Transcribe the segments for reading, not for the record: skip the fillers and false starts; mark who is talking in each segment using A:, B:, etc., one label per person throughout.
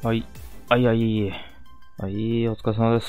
A: はい。はい、はい。はい、お疲れ様です。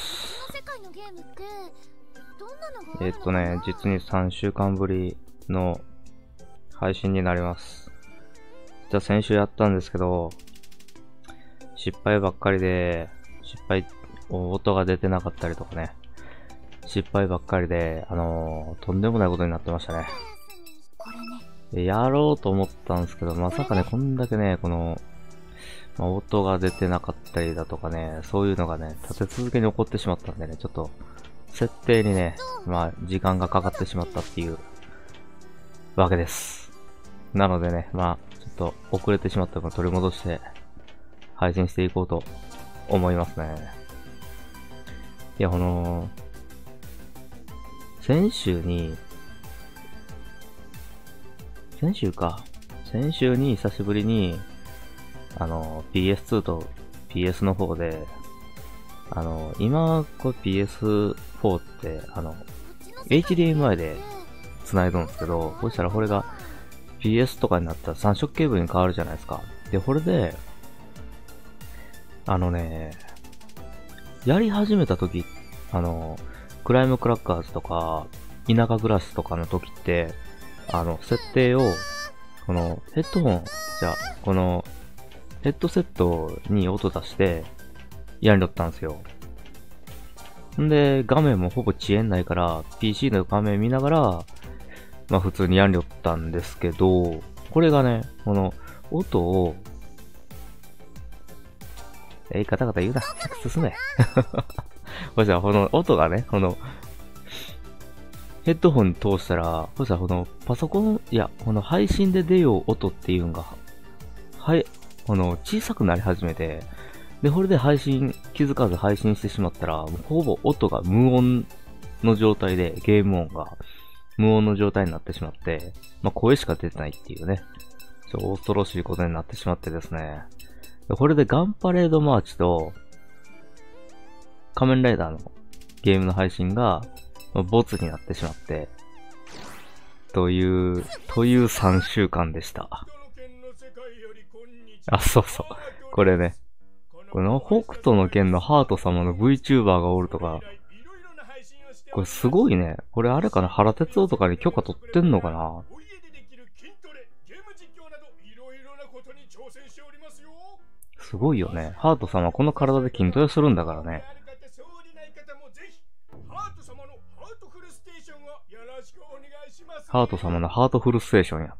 A: 実に3週間ぶりの配信になります。じゃあ先週やったんですけど、失敗ばっかりで、音が出てなかったりとかね。失敗ばっかりで、とんでもないことになってましたね。やろうと思ったんですけど、まさかね、こんだけね、音が出てなかったりだとかね、そういうのがね、立て続けに起こってしまったんでね、ちょっと、設定にね、時間がかかってしまったっていう、わけです。なのでね、ちょっと遅れてしまった分取り戻して、配信していこうと思いますね。いや、先週に久しぶりに、PS2 と PS の方で、今、PS4 って、HDMI で繋いどんですけど、そしたらこれが PS とかになったら3色ケーブルに変わるじゃないですか。で、これで、やり始めた時、クライムクラッカーズとか、田舎暮らしとかの時って、設定を、このヘッドホン、このヘッドセットに音出して、やりとったんですよ。んで、画面もほぼ遅延ないから、PC の画面見ながら、普通にやりとったんですけど、これがね、この音を、カタカタ言うな。進め。この音がね、ヘッドホン通したら、パソコン、この配信で出よう音っていうのが、小さくなり始めて、で、これで気づかず配信してしまったら、もうほぼ音が無音の状態で、ゲーム音が無音の状態になってしまって、声しか出てないっていうね、恐ろしいことになってしまってですね。これでガンパレードマーチと、仮面ライダーのゲームの配信が、ボツになってしまって、という3週間でした。そうそう。これね。この北斗の剣のハート様の VTuber がおるとか、これすごいね。これあれかな、原哲夫とかに許可取ってんのかな。すごいよね。ハート様この体で筋トレするんだからね。ハート様のハートフルステーションやって。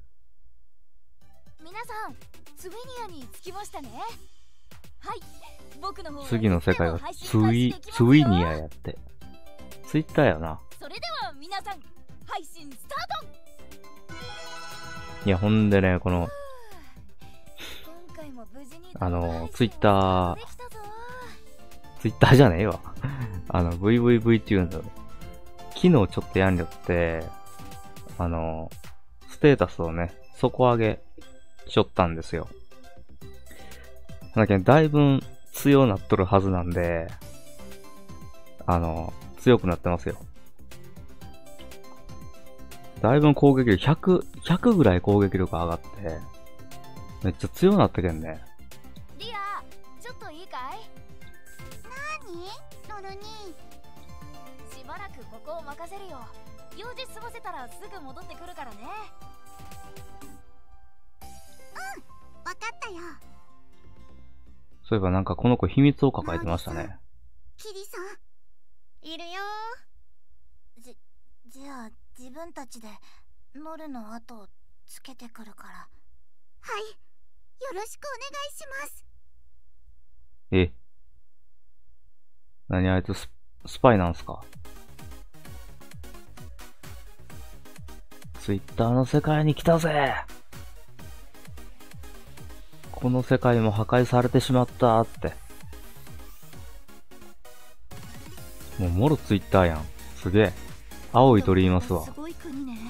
B: 皆さん、ツイニアに着きましたね。はい、僕の方
A: 次の世界はツイニアやって。ツイッターやな。
B: それでは皆さん、配信スター
A: ト。いや、ほんでね、このツイッターじゃねえわ。VVV っていうの、昨日ちょっとやんりょって、ステータスをね、底上げしょったんですよ。だけど、だいぶ強なっとるはずなんで、強くなってますよ。だいぶ攻撃力、100ぐらい攻撃力上がって、めっちゃ強なったけんね。
B: リア、ちょっといいかい？なに？ロルニー。しばらくここを任せるよ。用事済ませたらすぐ戻ってくるからね。わかったよ。
A: そういえばなんかこの子秘密を抱えてましたね。
B: キリさん、いるよ。じゃあ自分たちでノルの後をつけてくるから。はい、よろしくお願いします。
A: 何あいつスパイなんすか？ツイッターの世界に来たぜ。この世界も破壊されてしまったって。もうもろツイッターやん。すげえ。青い鳥いますわ。
B: すごい国ね。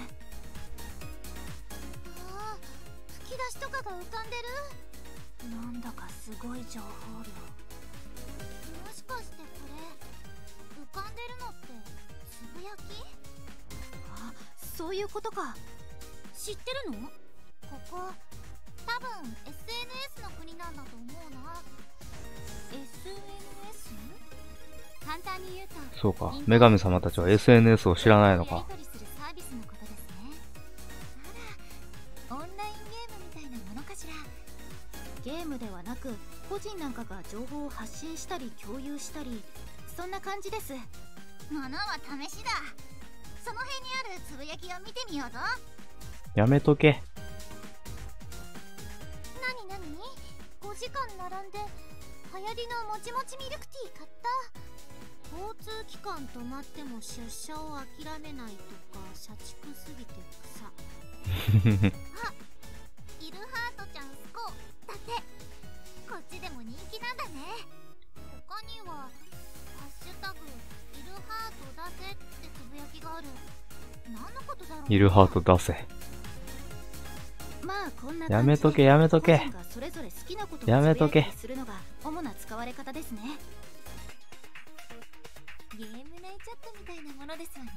B: 吹き出しとかが浮かんでる。なんだかすごい情報量。もしかしてこれ浮かんでるのってつぶやき？そういうことか。知ってるの？ここタ多分 SNS の国なんだと思うな。 SNS？ 簡単に言うと、
A: そうか。女神様たちは SNS を知らないのか。
B: やり取りするサービスのことですね。あら、オンラインゲームみたいなものかしら。
C: ゲームではなく個人なんかが情報を発信したり共有したり、そんな感じです。
B: ものは試しだ。その辺にあるつぶやきを見てみようぞ。
A: やめとけ。
B: なになに、5時間並んで流行りのもちもちミルクティー買った。交通機関止まっても出社を諦めないとか、社畜すぎて草。あ、イルハートちゃんスコだって。こっちでも人気なんだね。他にはハッシュタグイルハート出せってつぶやきがある。何のことだろう。
A: イルハート出せ。
C: まあこんな
A: やめとけやめとけ。
C: それぞれ好きなことを
A: やめとけ。
C: するのが主な使われ方ですね。
B: ゲーム内チャットみたいなものですわね。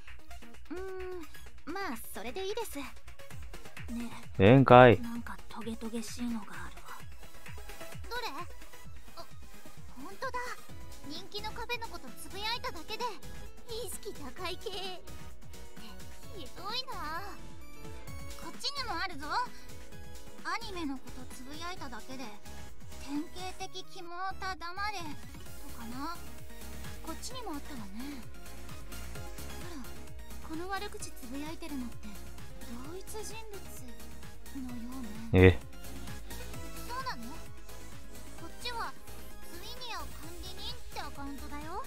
C: まあそれでいいです。ね
A: ええんかい。
C: なんかトゲトゲしいのがあるわ。
B: どれ？あ、ほんとだ。人気のカフェのことつぶやいただけで意識高い系ってひどいな。こっちにもあるぞ。アニメのことつぶやいただけで典型的キモータ黙れとかな。こっちにもあったわね。ほら、この悪口つぶやいてるのって同一人物のようね。そうなの？こっちはツイニア管理人ってアカウントだよ。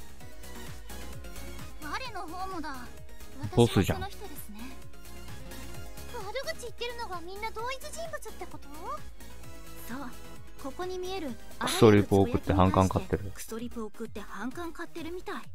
B: 我の方もだ。
A: ボスじゃん。
B: 私もその人ですね。悪口言ってるのがみんな同一人物ってこと？
C: そう、ここに見える
A: クソリプを送って反感買ってる。
C: クソリプを送って反感買ってるみたい。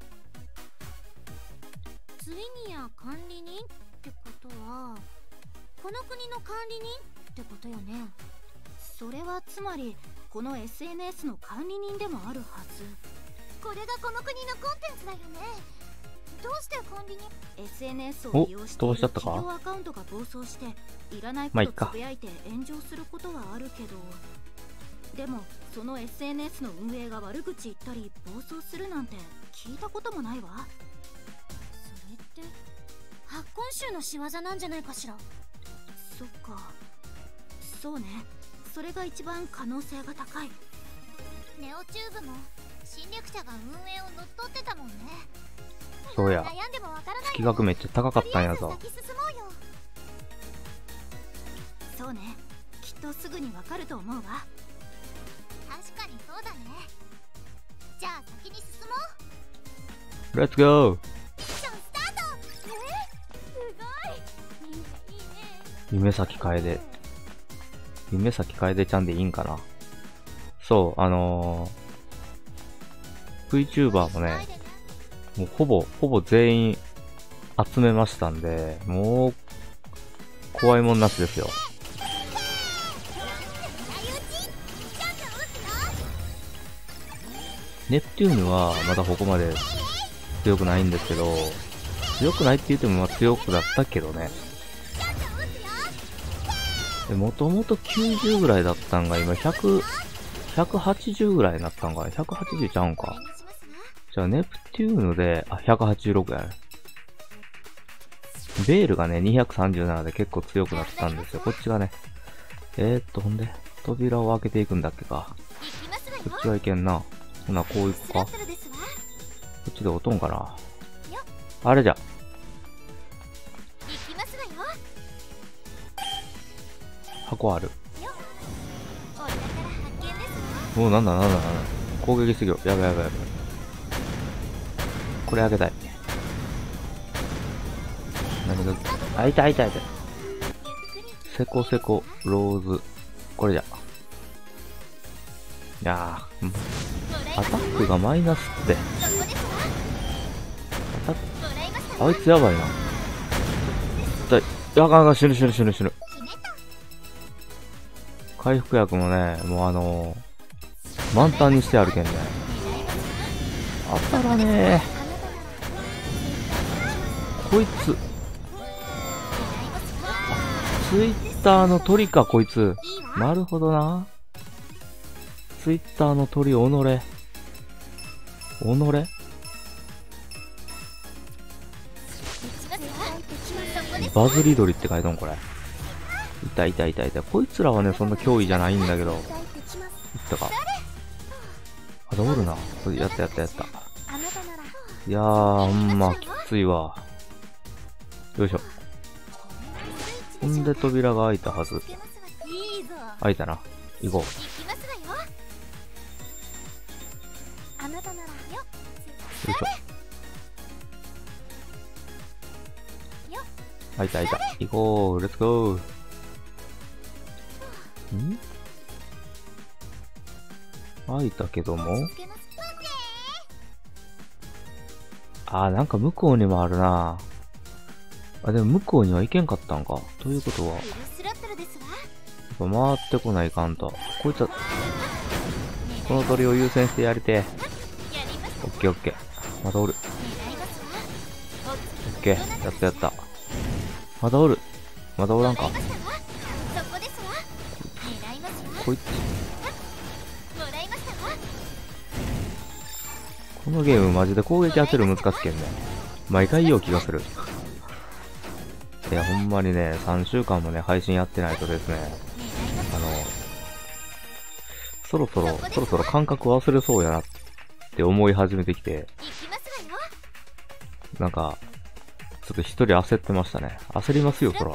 B: ツイニア管理人ってことはこの国の管理人ってことよね。
C: それはつまりこの SNS の管理人でもあるはず。
B: これがこの国のコンテンツだよね。どうして管理人？
C: SNS を利用している企業アカウントが暴走していらないことつぶやいて炎上することはあるけど、でもその SNS の運営が悪口言ったり暴走するなんて聞いたこともないわ。
B: それって発根臭の仕業なんじゃないかしら。
C: そっか、そうね、それが一番可能性が高い。
B: ネオチューブも侵略者が運営を乗っ取ってたもんね。
A: そうや。
B: 悩んでもわからない。
A: 月額めっちゃ高かったんやぞ。
B: 先進もうよ。
C: そうね、きっとすぐにわかると思うわ。
B: 確かにそうだね。じゃあ先に進もう。
A: レッツゴー。
B: ミッションスタート。すごい。みんないいね。
A: 夢咲楓。夢咲楓ちゃんでいいんかな。そう、VTuber もね、もうほぼ全員集めましたんで、もう怖いもんなしですよ。ネプテューヌはまだここまで強くないんですけど、強くないって言ってもまあ強くだったけどね。もともと90ぐらいだったんが今180ぐらいになったんかな。180ちゃうんか。じゃあネプテューヌで、186やね。ベールがね、237で結構強くなったんですよ。こっちがね。ほんで、扉を開けていくんだっけか。こっちはいけんな。ほな、こういくか。こっちで落とんかな。あれじゃ。箱ある。おお、なんだ。攻撃すぎよ。やばい。これあげたい。何が、あ、痛い。セコ、ローズ。これじゃ。いやー、アタックがマイナスって。あいつやばいな。あかん、死ぬ。回復薬もね、もう満タンにしてあるけんね。当たらねえ。こいつ。 ツイッターの鳥か、こいつ。なるほどな。ツイッターの鳥、己。バズリ鳥って書いとん、これ。痛い。こいつらはね、そんな脅威じゃないんだけど。いったか。まだおるな。やった。いやー、ほんま、きついわ。よいしょ。ほんで扉が開いたはず。開いたな。行こう。よいしょ。開いた。行こう。レッツゴー。開いたけども。なんか向こうにもあるな。でも向こうには行けんかったんか。ということは、やっぱ回ってこないかんと。こいつは、この鳥を優先してやりて。オッケー。まだおる。オッケー。やった。まだおる。まだおらんか。こいつ。このゲームマジで攻撃当てる難しけんね。毎回言おう気がする。いや、ほんまにね、3週間もね、配信やってないとですね、そろそろ感覚忘れそうやなって思い始めてきて、なんか、ちょっと一人焦ってましたね。焦りますよ、そら。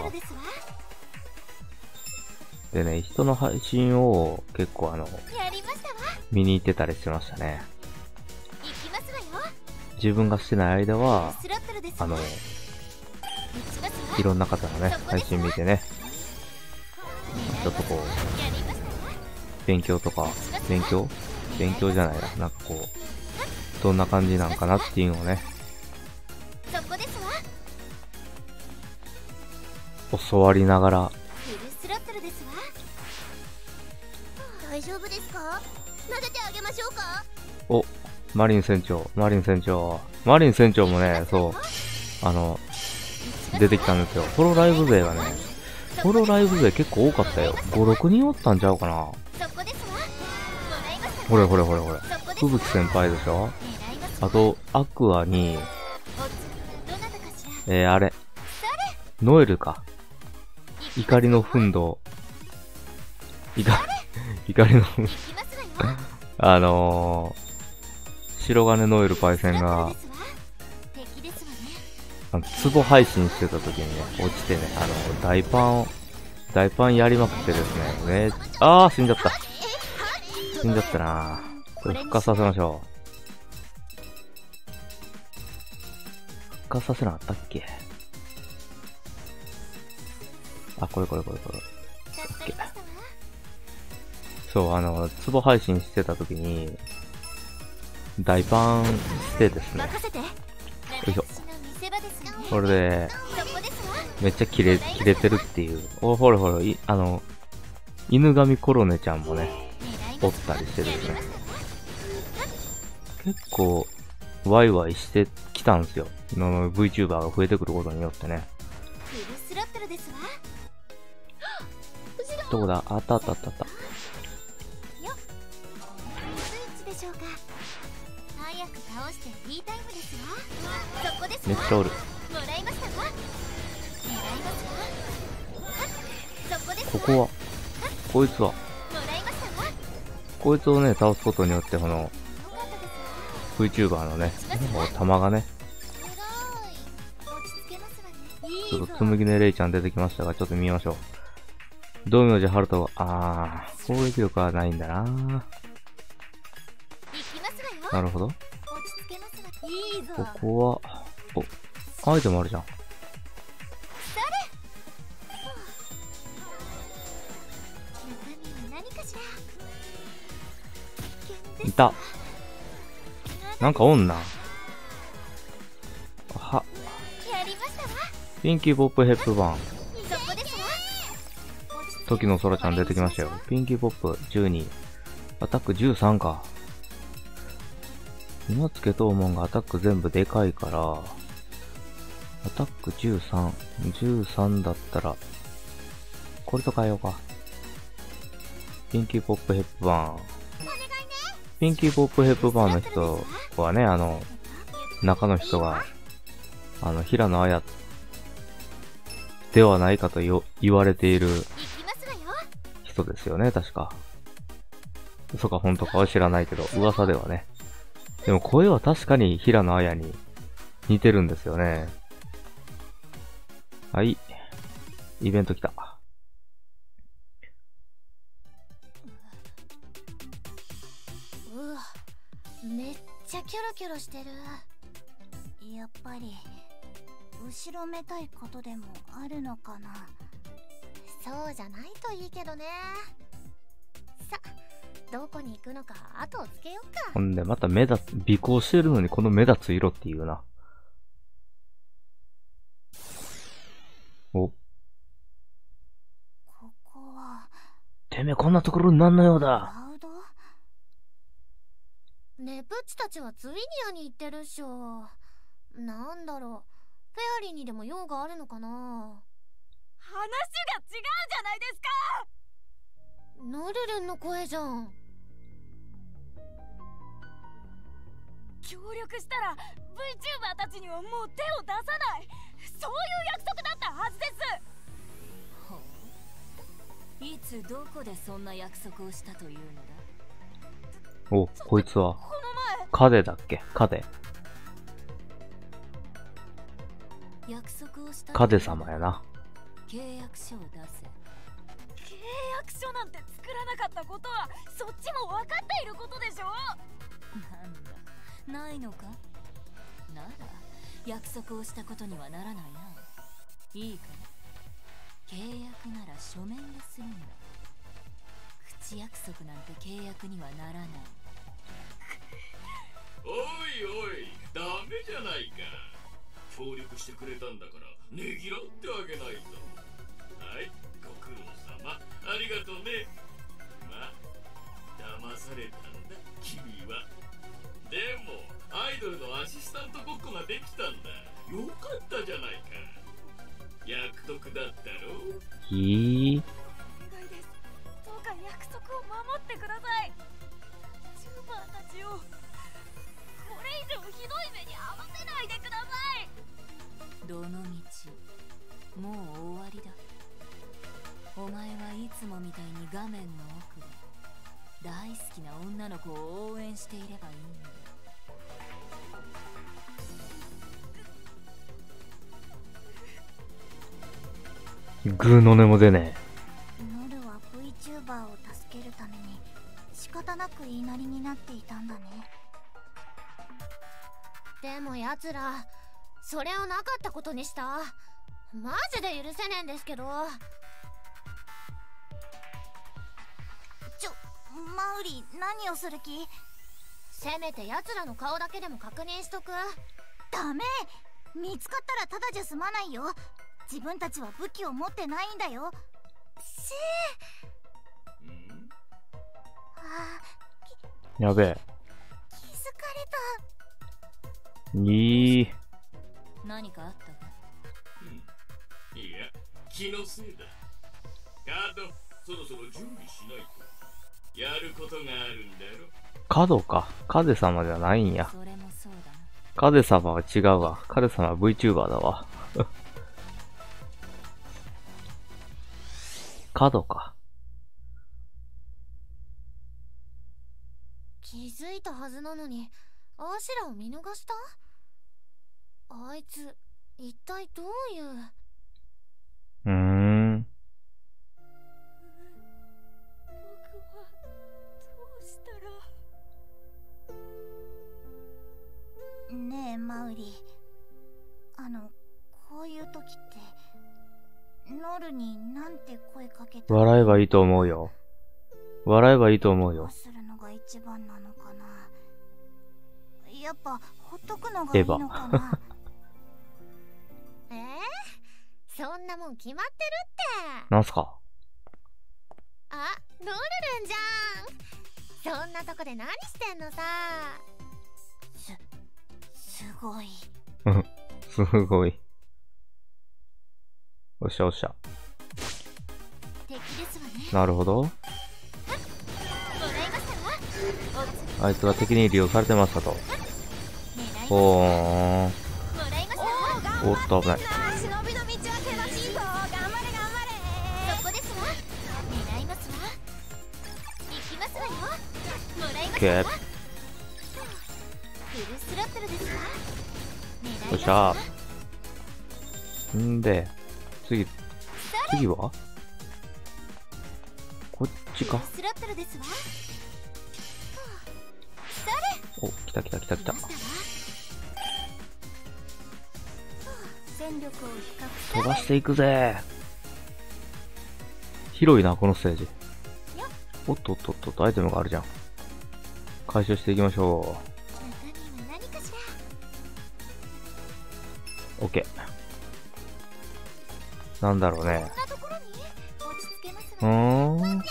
A: でね、人の配信を結構見に行ってたりしてましたね。自分がしてない間は、いろんな方のね、配信見てね、ちょっとこう、勉強じゃないな。なんかこう、どんな感じなんかなっていうのをね、教わりながら。
B: 大丈夫ですか？撫でてあげましょうか？
A: お、マリン船長もね、そう、出てきたんですよ。ホロライブ勢がね、結構多かったよ。5、6人おったんちゃうかな。ほれ。吹雪先輩でしょ。あと、アクアに、あれ、ノエルか。怒りの奮闘。怒りの奮闘。白金ノエルパイセンが、壺配信してた時にね、落ちてね、大パンやりまくってですね、死んじゃったな。これ復活させましょう。復活させなかったっけ？これ。オッケー。そう、壺配信してた時に、大パンしてですね。よいしょ。これで、めっちゃ切れてるっていう。ほら、犬神コロネちゃんもね、おったりしてですね。結構、ワイワイしてきたんですよ。VTuber が増えてくることによってね。どこだ？あった。めっちゃおる。ここは、こいつをね、倒すことによって、VTuber のね、弾がね、ちょっと紬のレイちゃん出てきましたが、ちょっと見ましょう。道明寺春人が、攻撃力はないんだな。なるほど。ここは、アイテムあるじゃん。いた。なんかおんな。ピンキーポップヘップバーン。時の空ちゃん出てきましたよ。ピンキーポップ12。アタック13か。今つけとうもんがアタック全部でかいから、アタック13だったら、 これと変えようか。ピンキーポップヘップバーン。ピンキーポップヘップバーンの人はね、中の人が、平野綾ではないかと言われている人ですよね、確か。嘘か本当かは知らないけど、噂ではね。でも声は確かに平野綾に似てるんですよね。はい。イベント来た。
B: めっちゃキョロキョロしてる。やっぱり後ろめたいことでもあるのかな。そうじゃないといいけどね。さ、どこに行くのか後をつけようか。
A: ほんでまた尾行してるのにこの目立つ色っていうな。お、
B: ここは
A: てめえこんなところになんのようだ。
B: ラウド？ネプッチたちはツイニアに行ってるっしょ。なんだろう、フェアリーにでも用があるのかな。話が違う
C: じゃないですか。
B: ノルルンの声じゃん。
C: 協力したら VTuber たちにはもう手を出さない、そういう約束だったはずです。ほう、いつどこでそんな約束をしたというのだ。
A: お、こいつは
C: この前
A: カデだっけ？カデ。
C: 約束をした
A: カデ様やな。
C: 契約書を出せ。契約書なんて作らなかったことはそっちも分かっていることでしょ。なんだ、ないのか。なら約束をしたことにはならないな。いいか、契約なら書面でするんだ。口約束なんて契約にはならない。
D: おいおい、ダメじゃないか。協力してくれたんだからねぎらってあげないと。はい、ご苦労様、ありがとうね。まあ騙されたんだ君は。でもアイドルのアシスタントごっこができたんだ。よかったじゃないか。約束だったろう。
A: いい。
C: お願いです。どうか約束を守ってください。チューバーたちをこれ以上ひどい目に遭わせないでください。どの道もう終わりだ。お前はいつもみたいに画面の奥で大好きな女の子を応援していればいいんだ。
A: グーの音も出ね
B: ノルは VTuber を助けるために仕方なく言いなりになっていたんだね。でも奴らそれをなかったことにした。マジで許せねえんですけど。マウリ、何をする気？せめて奴らの顔だけでも確認しとく。ダメ、見つかったらただじゃ済まないよ。自分たちは武器を持ってないんだよ。
A: やべえ。
B: 気づかれた。
A: いい。
C: 何かあったか。
D: いや、気のせいだ。ガード、そろそろ準備しないと。やることがあるんだろ。
A: カドか。カデ様ではないんや。
C: それもそうだな。
A: カデ様は違うわ。カデ様は VTuber だわ。カドか。
B: 気づいたはずなのにアシュラを見逃した？あいつ一体どういう。僕はどうしたら。ねえマウリ、こういう時ってノルになんて声かけた？
A: 笑えばいいと思うよ。笑えばいいと思うよ。
B: どうするのが一番なのかな。やっぱほっとくのがいいのかな。そんなもん決まってるって。
A: なんすか？
B: あ、ノルルンじゃん。そんなとこで何してんのさ。すごい。
A: すごい。おっしゃおっしゃ。 なるほど。
B: もらいましたわ。
A: あいつは敵に利用されてましたと。
B: 狙い
A: おー。
B: もらいましたわ。
A: おっと危ない。
C: 忍びの道は険しいぞ。頑張れ頑張れ。
B: そこですわ。狙いますわ。行きますわよ。もらいましたわ。
A: オッケー。
B: フルスロットルですわ。狙い
A: よっし
B: ますわ。
A: ゃー。んで、次はこっちか。
B: フルスロットルですわ。
A: お、来た来た来た来た。
B: ましたわ。
C: 戦力を比較
A: 飛ばしていくぜ。広いな、このステージ。おっとおっとおっと、アイテムがあるじゃん。回収していきましょ
B: 中身は何かしら。
A: う。オッケー。なんだろうね。
B: こんなところに落ち着けます
A: う
B: わ。
A: ーん。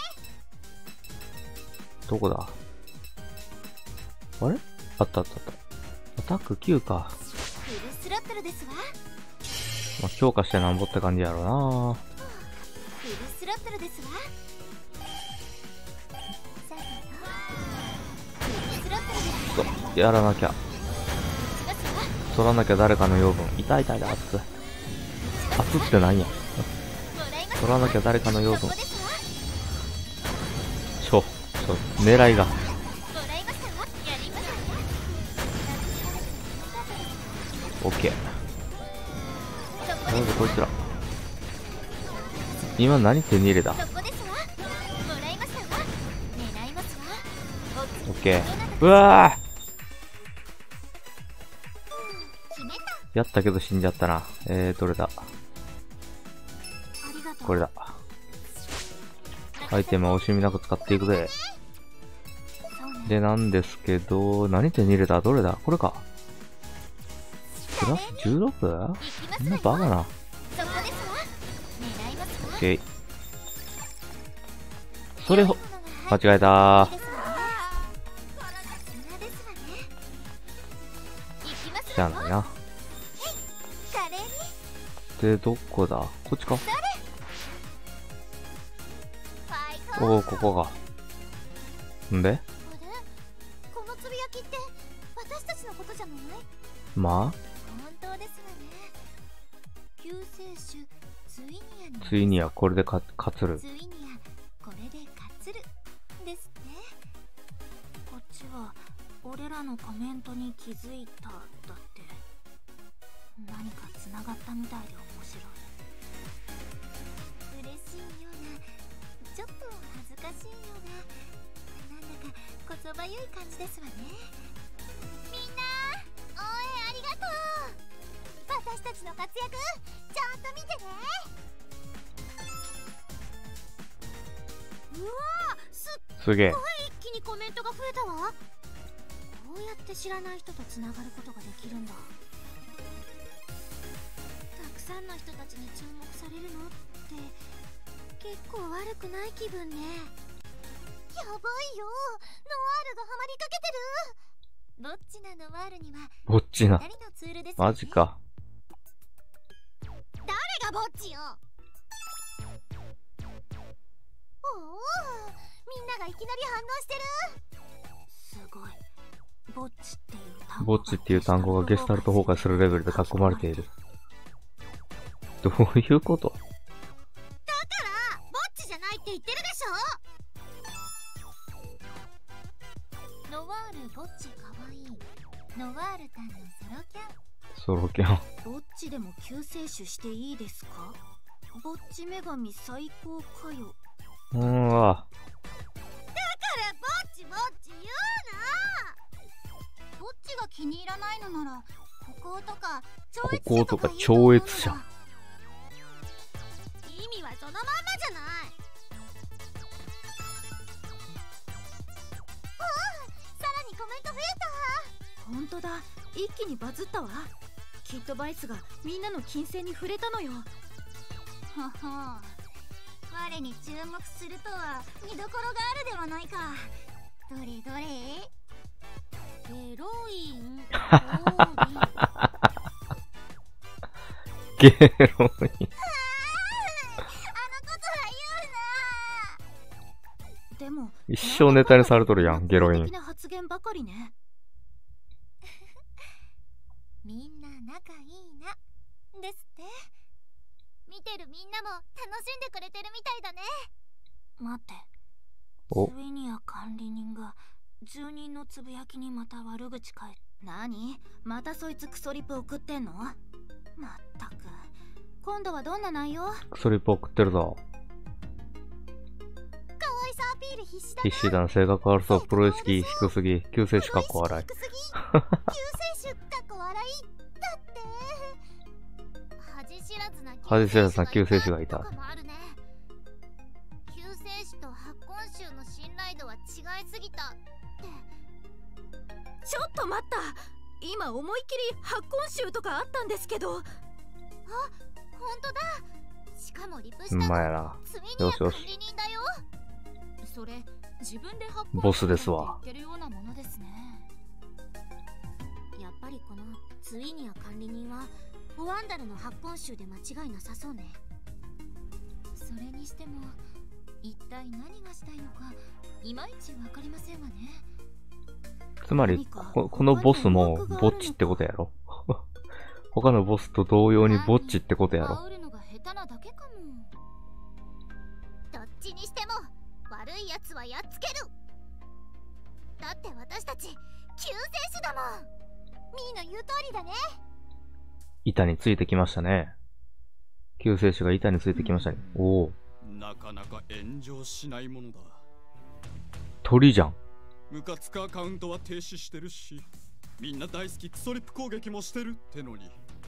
A: どこだあれあったあったあった。アタック9か。
B: フルスロットルですわ。
A: まあ、強化してなんぼって感じやろうな。
B: フルスロットルですわ。さてとフルスロットルですわ。
A: そう、やらなきゃ。
B: しますわ。
A: 取らなきゃ誰かの養分。痛い痛い痛い、熱い。熱ってなんや。
B: もらいます
A: 取らなきゃ誰かの養分
B: そこ。ですわ。
A: 狙いが。
B: もらいましたわ。やりますわ。
A: オッケー。
B: そこ
A: なるほど、こいつら。今何手に入れた？
B: そこですわ。もらいましたわ。狙いますわ。
A: オッケー。うわー
B: 決めた。
A: やったけど死んじゃったな。どれだ？
B: ありがとう。
A: これだ。アイテムは惜しみなく使っていくぜ。
B: そうね。
A: で、なんですけど、何手に入れた？どれだ？これか。プラス 16？
B: 行きま
A: そんな
B: すわよ。
A: バカな。
B: そこですわ。狙いますわ。
A: オッケー。それほ、間違えたー。しゃあないな。で、どこだ？こっちか。おお、ここが。んで
B: このつぶやきって私たちのことじゃない？
A: ま
B: 本当ですわね。救世主ツイニアの
A: あ、ついにはこれでかつる。
B: ツイニアこれでかつるですね。
C: こっちは俺らのコメントに気づいただって何か繋がったみたいで面白い。
B: 嬉しいような、ちょっと恥ずかしいような、なんだかこそばゆい感じですわね。みんな応援ありがとう。私たちの活躍ちゃんと見てね。うわー、すっ
A: すげえ。
B: ごい一気にコメントが増えたわ。こうやって知らない人とつながることができるんだ。たくさんの人たちに注目されるのって結構悪くない気分ね。やばいよ、ノワールがハマりかけてる。ぼっちなノワールには
A: ぼっちな。
B: 二人のツールですよね。
A: マジか。
B: 誰がぼっちよ。おお、みんながいきなり反応してる。
C: すごい。ぼっちっていう単語
A: ぼっちっていう単語がゲスタルト崩壊するレベルで囲まれている。どういうこと？
B: だからぼっちじゃないって言ってるでしょ。ノワールぼっちかわいい。ノワールたんのソロキャン。
A: ソロキャン。
C: ぼっちでも救世主していいですか？ぼっち女神最高かよ。
A: わ。
B: だからぼっちぼっち言うな。ぼっちが気に入らないのならこことか超越者とか言うと思うのよ。
A: 超越者。
B: 意味はそのまんまじゃない。おお、さらにコメント増え
C: ほんとだ、一気にバズったわ。きっとバイスがみんなの金星に触れたのよ。
B: た。ほほ、我に注目するとは見どころがあるではないか。どれどれ。ゲロイン
A: ゲロイン。
B: あのことは言うな。
C: でも
A: 一生ネタにされとるやん、ゲロイン。
C: 発言ばかりね。
B: みんな仲いいなですって。見てるみんなも楽しんでくれてるみたいだね。
C: 待って、
A: お、
C: スウィニア管理人が住人のつぶやきにまた悪口書いて。何？またそいつクソリプ送ってんの？まったく、今度はどんな内容？
A: クソリップ送ってるぞ。
B: 可愛さアピール必死だな。
A: 必死だな、性格悪そう、プロ意識低すぎ、救世主かっこ笑い。
B: 救世主かっこ笑いだって。恥知らずな
A: 救世主がいた。
B: 救世主と発根衆の信頼度は違いすぎたって。
C: ちょっと待った、今思いっきり発根集とかあったんですけど。
B: あ、ほんとだ。しかもリプしたの
A: うまいな。
B: ツイニア管理人だよ。
C: それ自分で発根
A: ボスですわ。
C: 言ってるようなものですね。
B: やっぱりこのツイニア管理人はフォワンダルの発根集で間違いなさそうね。それにしても一体何がしたいのかいまいちわかりませんわね。
A: つまりこのボスもぼっちってことやろ。他のボスと同様にぼっちってことやろ。
B: 煽るのが下手なだけかも。どっちにしても悪いやつはやっつける。だって私たち救世主だもん。ミーの言う通りだね。
A: 板についてきましたね。救世主が板についてきましたね。おお。
E: なかなか炎上しないものだ。
A: 鳥じゃん。
E: ムカつくアカウントは停止してるし、みんな大好きクソリップ攻撃もしてるってのに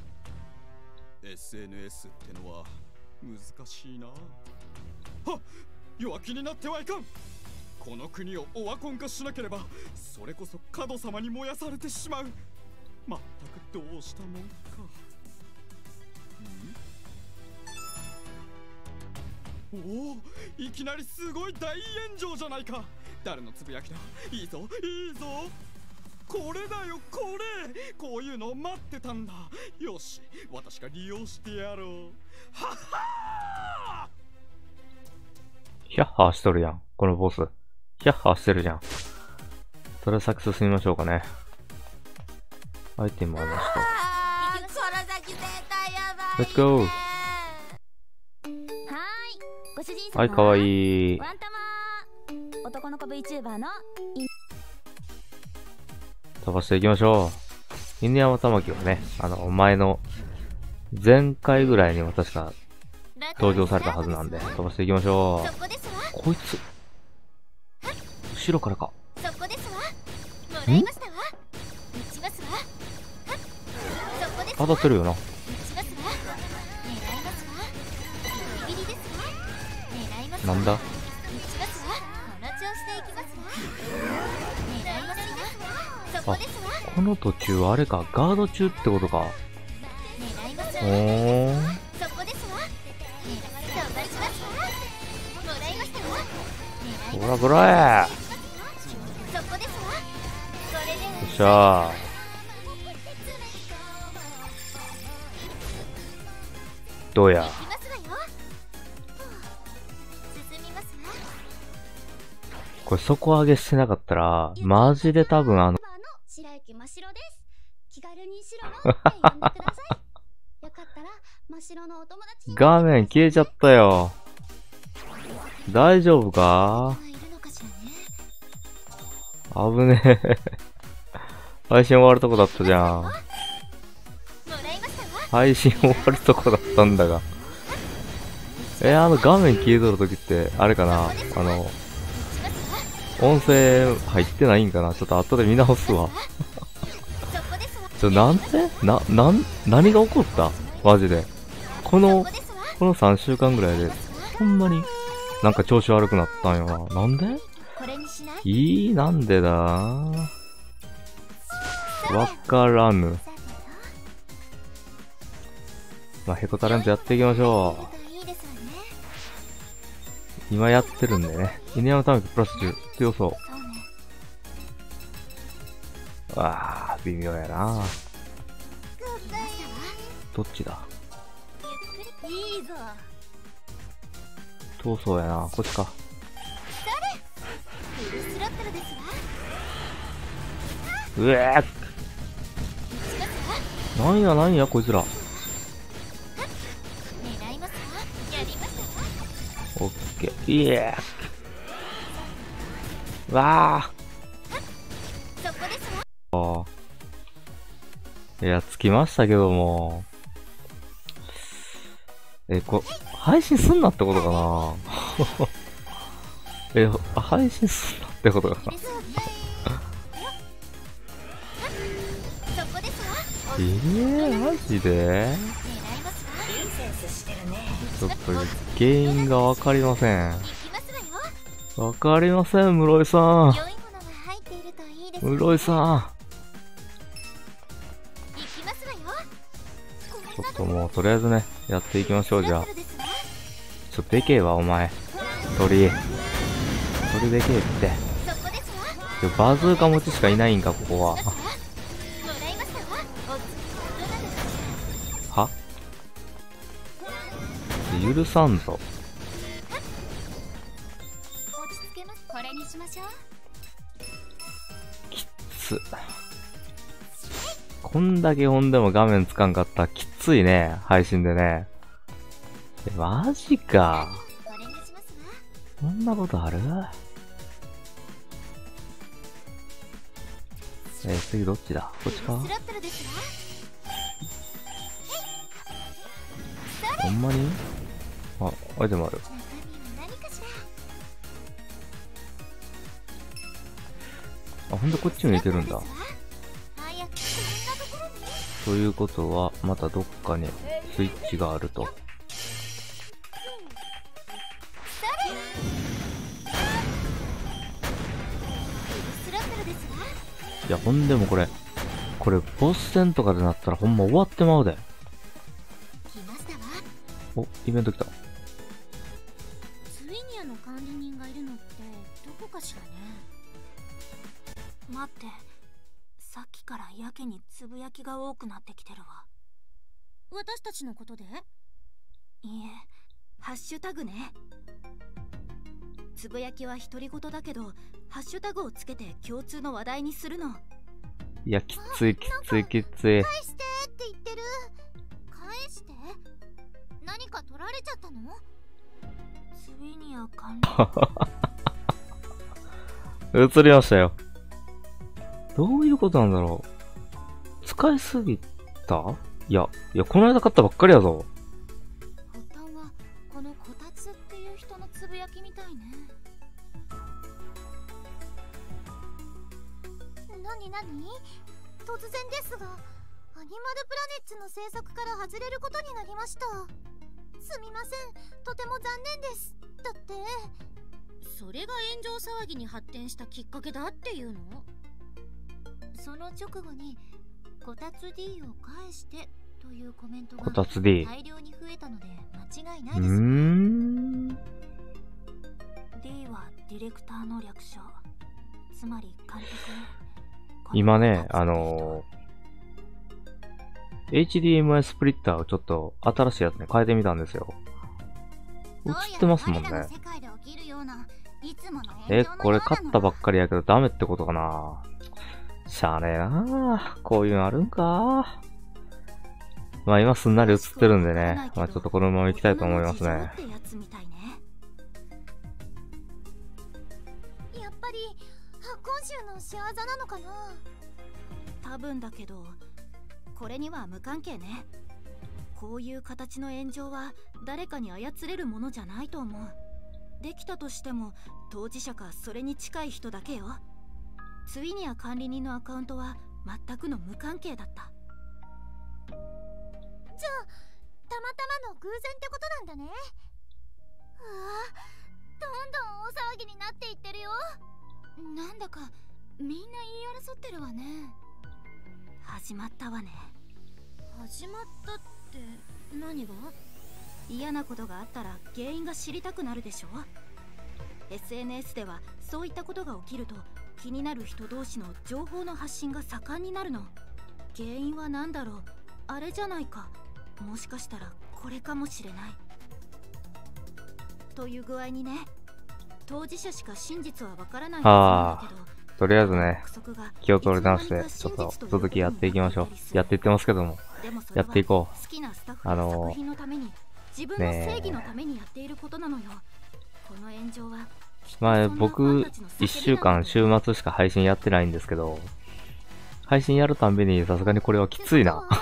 E: SNS ってのは難しいな。はっ、弱気になってはいかん。この国をオワコン化しなければそれこそカド様に燃やされてしまう。まったくどうしたもんか。おお、いきなりすごい大炎上じゃないか。誰のつぶやきだ。いいぞいいぞ。これだよこれ。こういうのを待ってたんだ。よし、私が利用してやろう。はっはー。
A: ヒャッハーしとるやん、このボス。ヒャッハーしてるじゃん。それ先進みましょうかね。アイテムありました。レッツゴー。はい、かわいい。
C: ワンタマ男の子 VTuber の
A: 飛ばしていきましょう。犬山玉木はね、前の前回ぐらいにも確か登場されたはずなんで、飛ばしていきましょう。こいつ後ろからか。
B: そこですわ。もらいましたわ。打ちますわ。そこですわ。
A: 当たってるよな。
B: 打ちますわ。狙いますわ。ギリギリですわ。狙いますわ。
A: なんだ。
B: 打ちますわ。この調子でいきますわ。狙いますわ。そこですわ。
A: この途中あれか、ガード中ってことか。
B: 狙いますわ。
A: おー。
B: そこですわ。飛ばしますわ。もらいましたわ。狙い
A: こらこらー。
B: そこですわ。これで
A: よっしゃー。どうや。
B: 行きますわよ。進みますわ。
A: これ底上げしてなかったら、マジで多分
B: 白雪真っ白です。気軽に白のって呼んでください。よかったら真っ白のお友達に
A: 画面消えちゃったよ。大丈夫か？
B: いるのかしらね。
A: 危ねえ。配信終わるとこだったじゃん。
B: もらいましたわ。
A: 配信終わるとこだったんだが。画面消えとるときって、あれかな、音声入ってないんかな。ちょっと後で見直すわ。なんで何が起こったマジで。この3週間ぐらいで、ほんまに、なんか調子悪くなったんよな。なんでなんでだわからぬ。まあ、ヘコタレントやっていきましょう。今やってるんでね。犬山玉木プラス10。強そう。わあ、微妙やな。どっちだ？
B: いいぞ。
A: 遠そうやな。こっちか。 うえー、なんやなんやこいつら。
B: 狙いますわ。やりますわ。
A: オッケー。イエー。わあ。
B: そこですわ。
A: いや、着きましたけども。配信すんなってことかな配信すんなってことかな
B: そこですわ。
A: マジで
B: 狙いますわ。
C: いいセンスしてるね。
A: ちょっと原因がわかりません。
B: 行きますわよ。
A: わかりません、室井さん。
B: 良いものが入っているといいですね。
A: 室井さん。
B: 行きますわよ。
A: ちょっともう、とりあえずね、やっていきましょう、じゃあ。ちょっとでけえわ、お前。鳥。鳥でけえって。
B: そこですわ。
A: バズーカ持ちしかいないんか、ここは。
B: もらいましたわ。おつ
A: は許さんぞ。
B: 落ち着けます。これにしましょう。
A: こんだけほんでも画面つかんかったらきついね、配信でね。マジか。
B: これにしますわ。
A: そんなことある？次どっちだ？こっちか？
B: スロットルですわ。
A: ほんまに？あ、アイテムある。
B: 中身は何かしら。
A: あ、ほんとこっちに行けるんだ。
B: 早くこんなところに。
A: ということは、またどっかにスイッチがあると。
B: スロットルですわ。
A: いや、ほんでもこれボス戦とかでなったらほんま終わってまうで。
B: 来ましたわ。
A: お、イベント来た。
B: スウィニアの管理人がいるのってどこかしらね。
C: 待って、さっきからやけにつぶやきが多くなってきてるわ。
B: 私たちのことで？
C: いいえ、ハッシュタグね。つぶやきは独り言だけど、ハッシュタグをつけて共通の話題にするの。
A: いや、きついきついきつい。
B: 返してって言ってる。返して？何か取られちゃったの？
C: スウィニア管
A: 映りましたよ。どういうことなんだろう。使いすぎた？いや、この間買ったばっかりやぞ。
B: 発端はこのこたつっていう人のつぶやきみたいね。何突然ですが、アニマルプラネッツの制作から外れることになりました。すみません、とても残念です。だってそれが炎上騒ぎに発展したきっかけだっていうの？その直後にこたつ D を返してというコメントが
A: こたつ D。
B: 大量に増えたので間違いないです。
C: D はディレクターの略称。つまり監督。
A: 今ね、HDMI スプリッターをちょっと新しいやつに変えてみたんですよ。映ってますもんね。これ買ったばっかりやけどダメってことかな。しゃあねえな。こういうのあるんか。まあ今すんなり映ってるんでね。まあちょっとこのまま行きたいと思いますね。
B: やっぱり発根臭の仕業なのかな。
C: 多分だけど、これには無関係ね。こういう形の炎上は誰かに操れるものじゃないと思う。できたとしても当事者かそれに近い人だけよ。スウィニア管理人のアカウントは全くの無関係だった。
B: じゃあたまたまの偶然ってことなんだね。うわ、どんどん大騒ぎになっていってるよ。なんだかみんな言い争ってるわね。
C: 始まったわね。
B: 始まったって何が？
C: 嫌なことがあったら原因が知りたくなるでしょ。 SNS ではそういったことが起きると気になる人同士の情報の発信が盛んになるの。原因は何だろう。あれじゃないか。もしかしたらこれかもしれないという具合にね。当事者しか真実はわからないはずなんだけど、
A: とりあえずね、気を取り直して、ちょっと続きやっていきましょう。やっていってますけども、やっていこう。ねえ。前、僕、1週間週末しか配信やってないんですけど、配信やるたんびにさすがにこれはきついな。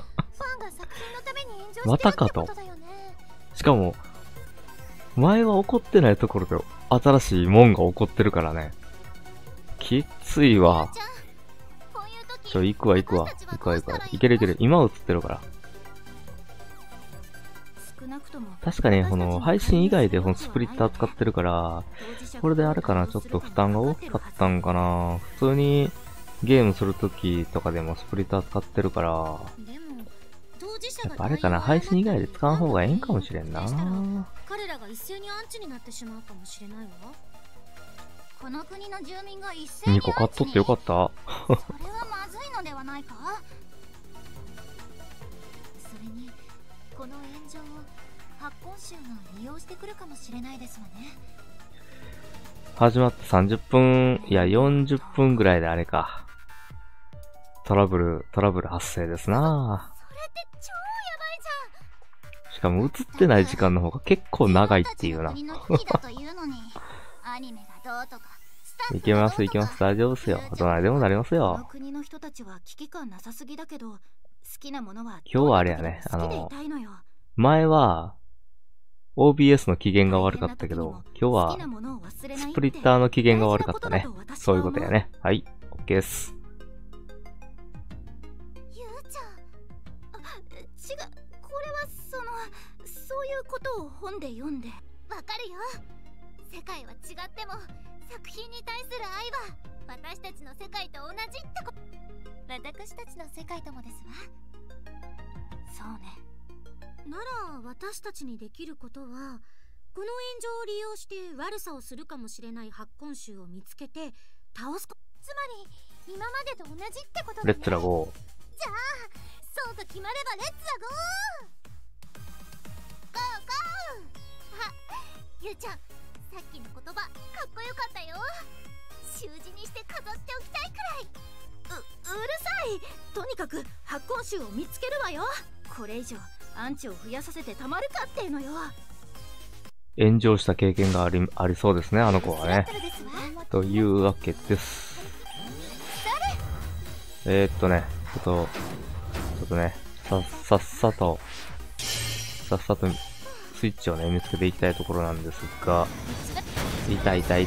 A: またかと。しかも、前は起こってないところで新しいもんが起こってるからね。きついわ。行くわ。いける。今映ってるから。確かに、この配信以外でこのスプリッター使ってるから、これであれかな、ちょっと負担が大きかったんかな。普通にゲームするときとかでもスプリッター使ってるから、やっぱあれかな、配信以外で使う方がええんかもしれんな。
B: 彼らが一斉にアンチになってしまうかもしれないわ。この国の住民が一斉に
A: 2個買っとってよかった。
B: それはまずいのではないか。それにこの炎上を発根州が利用してくるかもしれないですわね。
A: 始まって30分、いや40分ぐらいであれか。トラブル発生ですな。
B: それって超やばいじゃん。
A: しかも映ってない時間の方が結構長いっていうな。いけます、大丈夫ですよ。どないでもなりますよ。今日はあれやね、前は、OBS の機嫌が悪かったけど、今日は、スプリッターの機嫌が悪かったね。そういうことやね。はい、OK です。
B: ゆうちゃん。違う、これはそういうことを本で読んで。わかるよ。世界は違っても、作品に対する愛は私たちの世界と同じってこと。私たちの世界ともですわ。そうね。なら私たちにできることは、この炎上を利用して悪さをするかもしれない発根種を見つけて倒す。つまり今までと同じってことだね。
A: レッツラゴー。
B: じゃあそうと決まればレッツラゴー。ゴーゴー。あ、ゆうちゃん、さっきの言葉かっこよかったよ。習字にして飾っておきたいくらい。うるさい。とにかく発根種を見つけるわよ。これ以上アンチを増やさせてたまるかってのよ。
A: 炎上した経験がありそうですね、あの子はね。というわけです。ちょっとね、さっさとスイッチをね、見つけていきたいところなんですが、痛い。きつ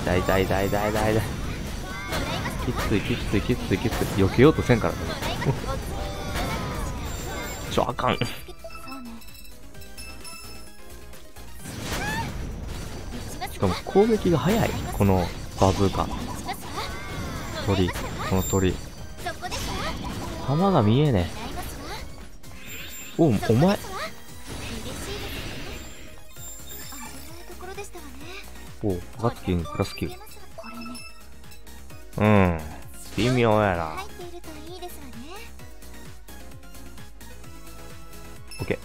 A: い。避けようとせんからね。あかん。しかも攻撃が早い、このバズーカ。この鳥。弾が見えねえ。お前。暁にプラス9。微妙やな。OK。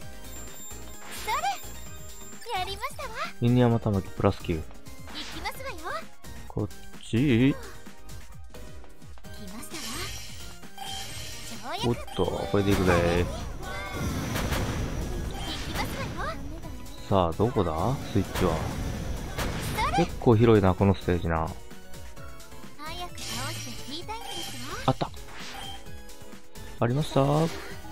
A: 犬山玉木プラス9。こっち。おっと、これでいくぜ。さあ、どこだスイッチは。結構広いな、このステージな。あった。ありました。ほ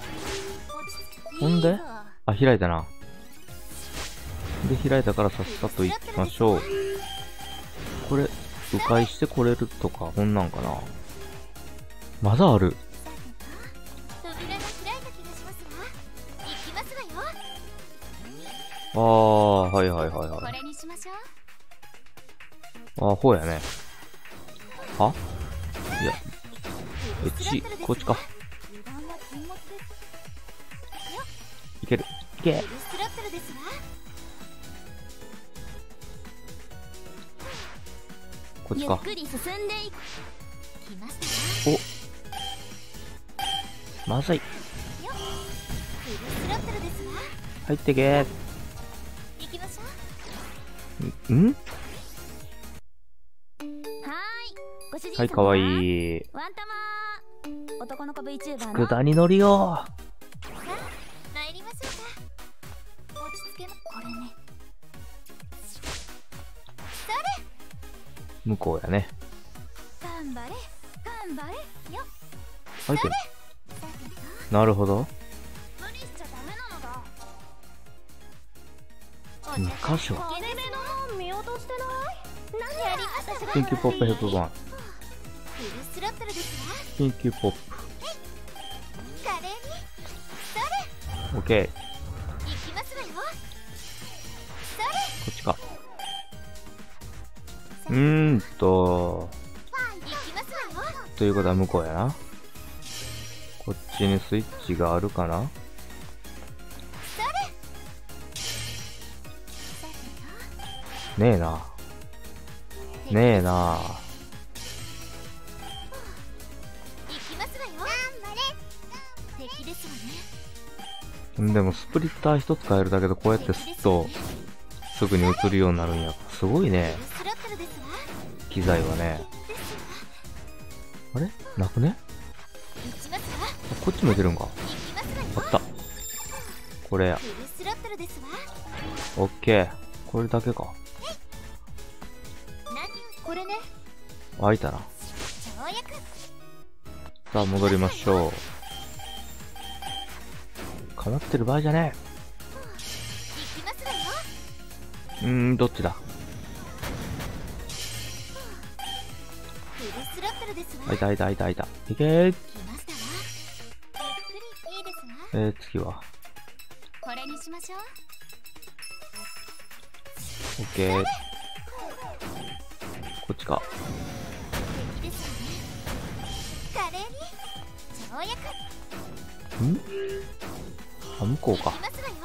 A: んで開いたな。で、開いたからさっさと行きましょう。これ、迂回してこれるとか、こんなんかな。まだある。はい。ほうやね。いや、こっちか。いける。いけ。こっちか。お。まずい。入ってけ。 はい、かわいい。
C: ワンタマ男の子 VTuber の
A: 佃煮乗りよ。
B: 参りましょうか。落ち着けま、これね。
A: 向こうやね。
B: 頑張れ頑張れよ。
A: アイテム。なるほど。
B: 無理しちゃダメなのだ。
A: 2箇所。
C: 金目の門見落としてない？何
B: やりました。
A: 緊急ポップヘッドバン。
B: フルスロットルですわ。
A: 緊急ポップ。
B: 華麗に
A: オッケー。
B: 行きますわよ。
A: こっちか。
B: 行きますわよ。
A: ということは向こうやな。こっちにスイッチがあるかな。ねえな。ねえな。
B: 行きますわよ。頑張れ。敵ですわね。
A: でもスプリッター一つ変えるだけでこうやってスッとすぐに映るようになるんや。すごいね。
B: フルスロットルですわ。
A: 機材はね。あれなくね？
B: 行きますわ。
A: あ、こっちもいけるんか。
B: 行きますわよ。
A: あった。これや。
B: フルスロットルですわ。
A: オッケー。これだけか。
B: 何これね。
A: 開いたな。
B: 跳躍。
A: さあ戻りましょう。かまってる場合じゃね
B: 行きますわよ。
A: え。どっちだ。
B: フルスロットルですわ。
A: 開いた開いた開いた開いた。いけー。
B: 来ましたわ。ゆっくりいいですわ。
A: 次は。
B: これにしましょう。
A: オッケー。こっちか。
B: 敵ですわね。華麗に跳躍。
A: あ、向こうか
B: 行き。ますわよ。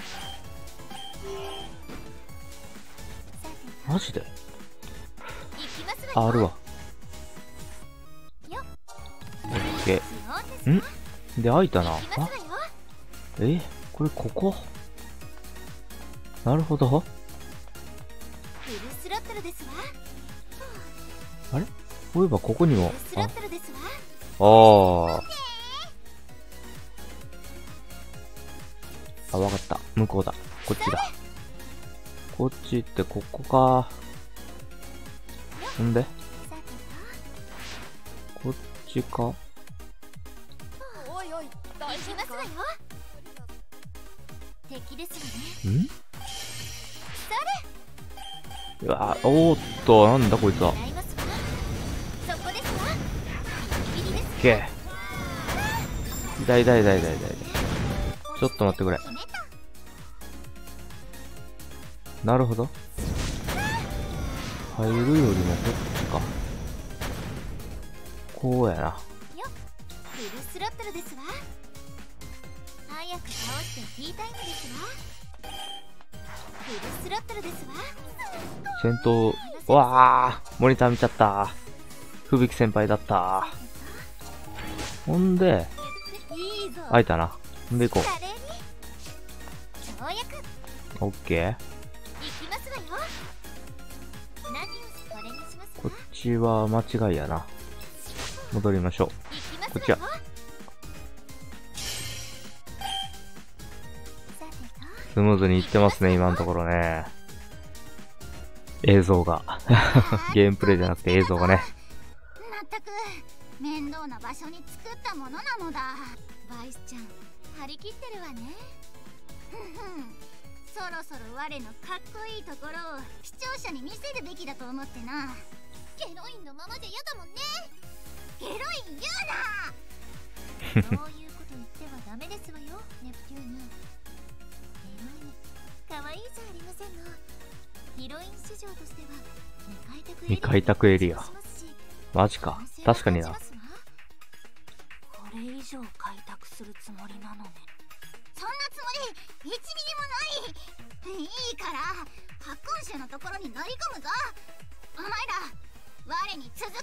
A: マジで？
B: 行きますわよ。
A: あるわ。
B: よっ。
A: オッケ
B: 基本ですわ。
A: ー。で、開いたな。
B: 行きます
A: あ、
B: わよ。
A: これここ。なるほど。
B: フルスロットルですわ。
A: あれそういえばここにも。
B: フルスロットルですわ。
A: あ、わかった。向こうだ。こっちだ。こっち行ってここか。ほんで
B: さて
A: こっちか。
B: と。おいおい、大丈夫ですか？敵ですわね。
A: うわ、おーっと、なんだこいつは。
B: 狙いますわ。そこですわ。ビリビリです。
A: オッケー。痛い痛い痛い痛い痛い。ちょっと待ってくれ。
B: 決めた。
A: なるほど。入るよりもこっちか。こうやな。
B: よっ。フルスロットルですわ。早く倒してティータイムですわ。フルスロットルですわ。
A: 戦闘、うわー、モニター見ちゃった。吹雪先輩だった。ほんで、
B: いいぞ。
A: 開いたな。ほんで行こ
B: 華麗に跳躍。
A: う。オッケー。
B: 行きますわよ。何をこれにします
A: こ
B: か？
A: っちは間違いやな。戻りましょう。
B: 行きますわよ。
A: こっちや
B: さてと。
A: スムーズにいってますね、今のところね。映像が。ゲームプレイじゃなくて映像がね。
B: まったく面倒な場所に作ったものなのだ。バイスちゃん張り切ってるわね。ふんふん、そろそろ我のかっこいいところを視聴者に見せるべきだと思ってな。ゲロインのままで嫌だもんね。ゲロイン言うな。そういうこと言ってはダメですわよ、ネプテューヌ。ゲロイン可愛いじゃありませんの。ヒロイン市場としては
A: 未開拓エリア。マジか。確かにな。
C: これ以上開拓するつもりなのね。
B: そんなつもり1ミリもない。いいから発根種のところに乗り込むぞ。お前ら我に続く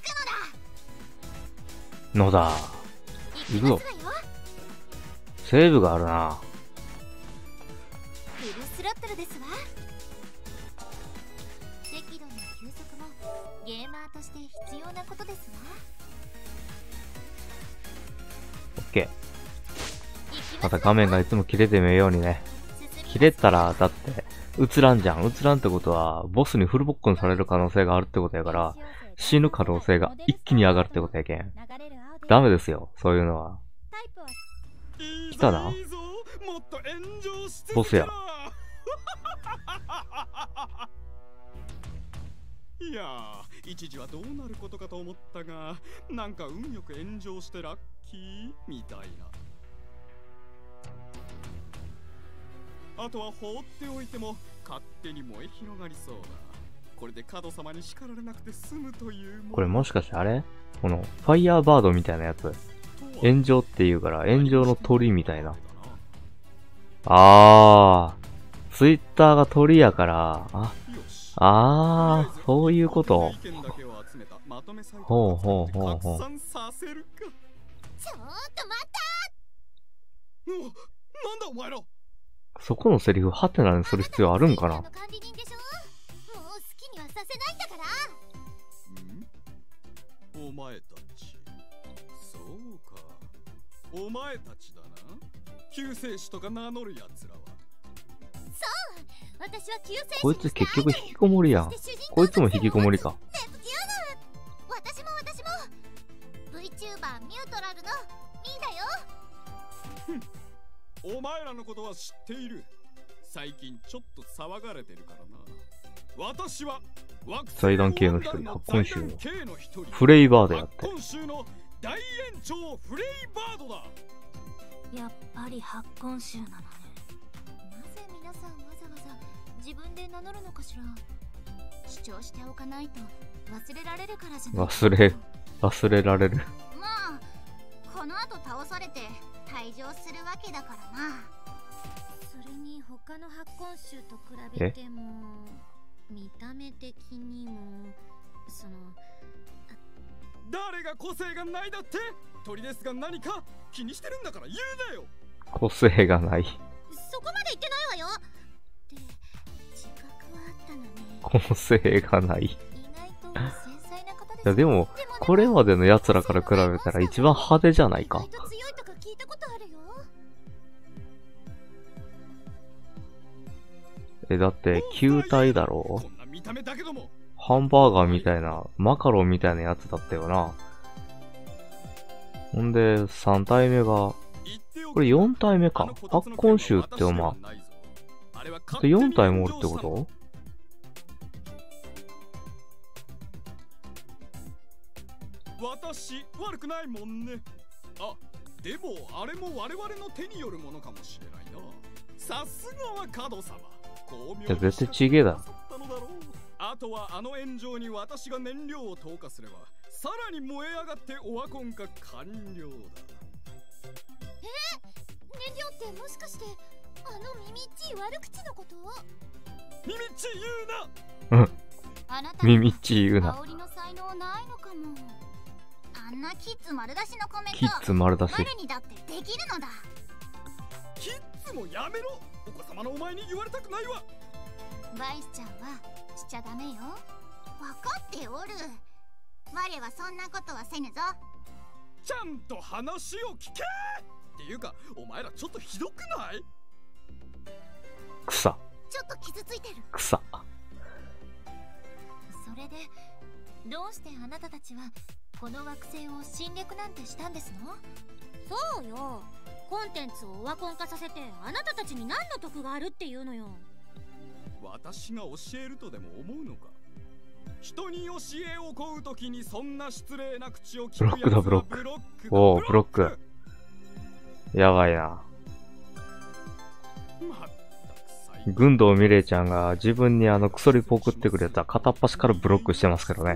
A: のだ。
B: のだ。
A: 行くぞ。
B: 行きますわよ。
A: セーブがあるな。
B: フルスロットルですわ。適度な休息もゲーマーととして必要なことですわ。
A: オッケー。また画面がいつも切れてもええようにね。切れたら、だって、映らんじゃん。映らんってことは、ボスにフルボッコンされる可能性があるってことやから、死ぬ可能性が一気に上がるってことやけん。ダメですよ、そういうのは。来たな。ボスや。
E: いやー、一時はどうなることかと思ったが、なんか運よく炎上してラッキーみたいな。あとは放っておいても勝手に燃え広がりそうだ。これでカド様に叱られなくて済むというもの。
A: これもしかしてあれ？このファイヤーバードみたいなやつ。炎上って言うから炎上の鳥みたいな。ツイッターが鳥やから、そういうこと。ほうほうほうほう。
B: ちょっと待った。
E: なんだお前ら。
A: そこのセリフハテナにする必要あるんかな。
B: もう好きにはさせないんだから。
E: お前たち。そうか。お前たちだな。救世主とか名乗るやつらは。
B: そう、私は救世主。
A: こいつ結局引きこもりやん。こいつも引きこもりか。
B: 私も VTuber ミュートラルのミーだよ。
E: お前らのことは知っている。最近ちょっと騒がれてるからな。私は
A: 財団系の一人、発根州のフレイバードやって。
E: 発根州の大延長フレイバードだ。
C: やっぱり発根州なのね。
B: なぜ皆さんわざわざ自分で名乗るのかしら。主張しておかないと忘れられるからじゃない。
A: 忘れられる。
B: まあこの後倒されて退場するわけだからな。
C: それに他の発根州と比べても見た目的にも
E: 誰が個性がないだって。鳥ですが何か気にしてるんだから言うなよ。
A: 個性がない。
B: そこまで言ってないわよ。で、自覚はあったのね。
A: 個性がない。
B: 意外と繊細な方です。
A: いやでも、これまでの奴らから比べたら一番派手じゃないか。
B: 強いとか聞いたことあるよ。
A: だって球体だろ。
E: こんな見た目だけども
A: ハンバーガーみたいな、マカロンみたいなやつだったよな。ほんで、3体目が、これ4体目か。発根州ってお前。で、4体もおるってこと？
E: 私、悪くないもんね。あ、でもあれも我々の手によるものかもしれないな。さすがはカド様。
A: いや、絶対ちげえだろ。
E: あとはあの炎上に私が燃料を投下すれば、さらに燃え上がってオワコンが完了だ。
B: 燃料ってもしかしてあのミミッチー悪口のこと？
E: ミミッチ言
A: うな。
B: あなた
A: ミミッチ言うな。
B: 香りの才能ないのかも。あんなキッズ丸出しのコメント、
A: キッズ丸出し。
B: 我にだってできるのだ。
E: キッズもやめろ。お子様のお前に言われたくないわ。
B: バイスちゃんはしちゃダメよ。わかっておる。我はそんなことはせぬぞ。
E: ちゃんと話を聞けっていうか、お前らちょっとひどくない？
A: 草。
B: ちょっと傷ついてる。
A: 草。
B: それでどうしてあなたたちはこの惑星を侵略なんてしたんですの？
C: そうよ。コンテンツをオワコン化させてあなたたちに何の得があるっていうのよ。
E: 私が教えるとでも思うのか？人に教えを請うときにそんな失礼な口を聞くやつはブロック。
A: おお、ブロック。やばいな。軍道ミレイちゃんが自分に薬ポクってくれた片っ端からブロックしてますけどね。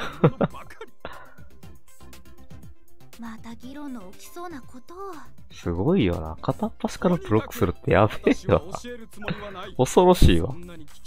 B: また議論の起きそうなことを。
A: すごいよな。片っ端からブロックするってやべえよな。恐ろしいわ。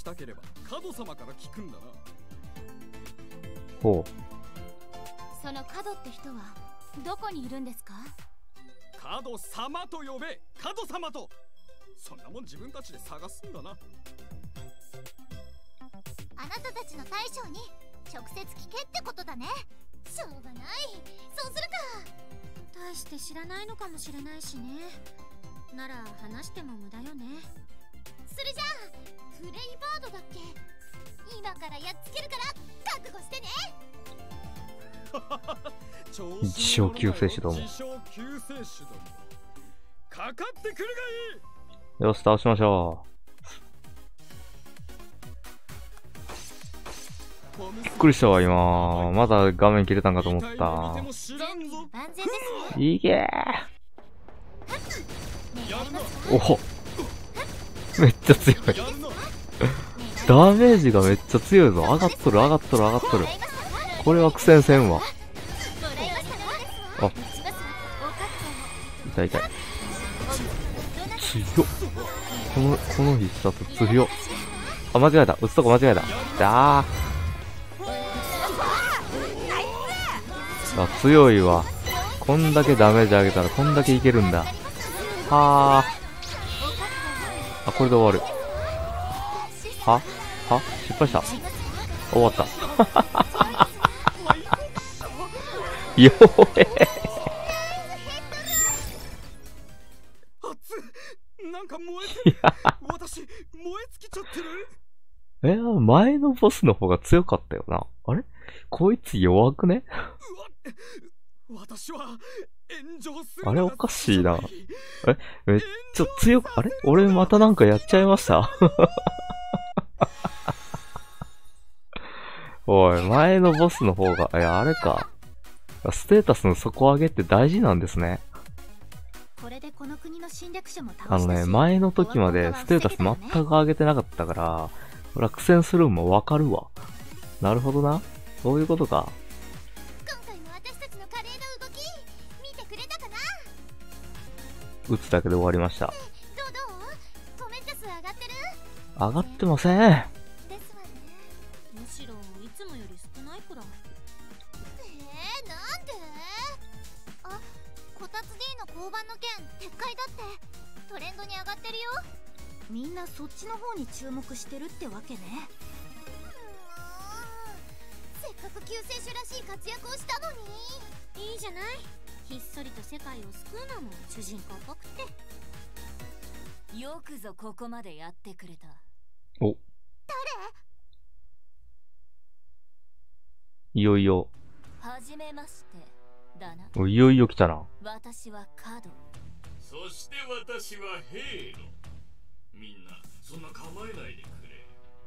A: ほう。
B: そのカドって人はどこにいるんですか？
E: カド様と呼べ。カド様と。そんなもん自分たちで探すんだな。
B: あなたたちの大将に直接聞けってことだね。しょうがない。そうするか。
C: 大して知らないのかもしれないしね。なら話しても無駄よね。
B: それじゃあフレイバードだっけ、今からやっつけるから覚悟してね。
A: 自称救世主ども。
E: 自称救世主ども、かかってくるがいい。
A: よし、倒しましょう。びっくりしたわ、今。まだ画面切れたんかと思った。
B: 準備万全ですね。
A: いけー。おほ、めっちゃ強い。ダメージがめっちゃ強いぞ。上がっとる、上がっとる、上がっとる。これは苦戦せんわ。あ、痛い痛い。強っ。この必殺強っ。あ、間違えた。撃つとこ間違えた。あ強いわ。こんだけダメージ上げたらこんだけいけるんだ。はあ、これで終わる。は失敗した。終わった。よえ。
E: なんか燃えてる。私燃え尽きちゃってる。
A: 前のボスの方が強かったよな。あれこいつ弱くね？
E: 私は炎上する。
A: あれおかしいな。めっちゃ強く、あれ俺またなんかやっちゃいましたおい、前のボスの方が、あれか。ステータスの底上げって大事なんですね。
C: これでこの国の侵略者も倒したし、
A: 前の時までステータス全く上げてなかったから、落選するんもわかるわ。なるほどな。そういうことか。
B: 今回の私たちの華麗な動き見てくれたかな。
A: 撃つだけで終わりました。
B: どうコメント数上がってる？
A: 上がってません。
B: ですわね。
C: むしろいつもより少ないくらい。
B: なんで？あ、こたつ D の交番の件撤回だってトレンドに上がってるよ。
C: みんなそっちの方に注目してるってわけね。
B: せっかく救世主らしい活躍をしたのに。
C: いいじゃない。ひっそりと世界を救うのも主人公っぽくて。
F: よくぞここまでやってくれた。
A: お。いよいよ。
F: はじめましてだな。
A: いよいよ来たな。
F: 私はカド。
D: そして私はヘイロ。みんなそんな構えないでくれ。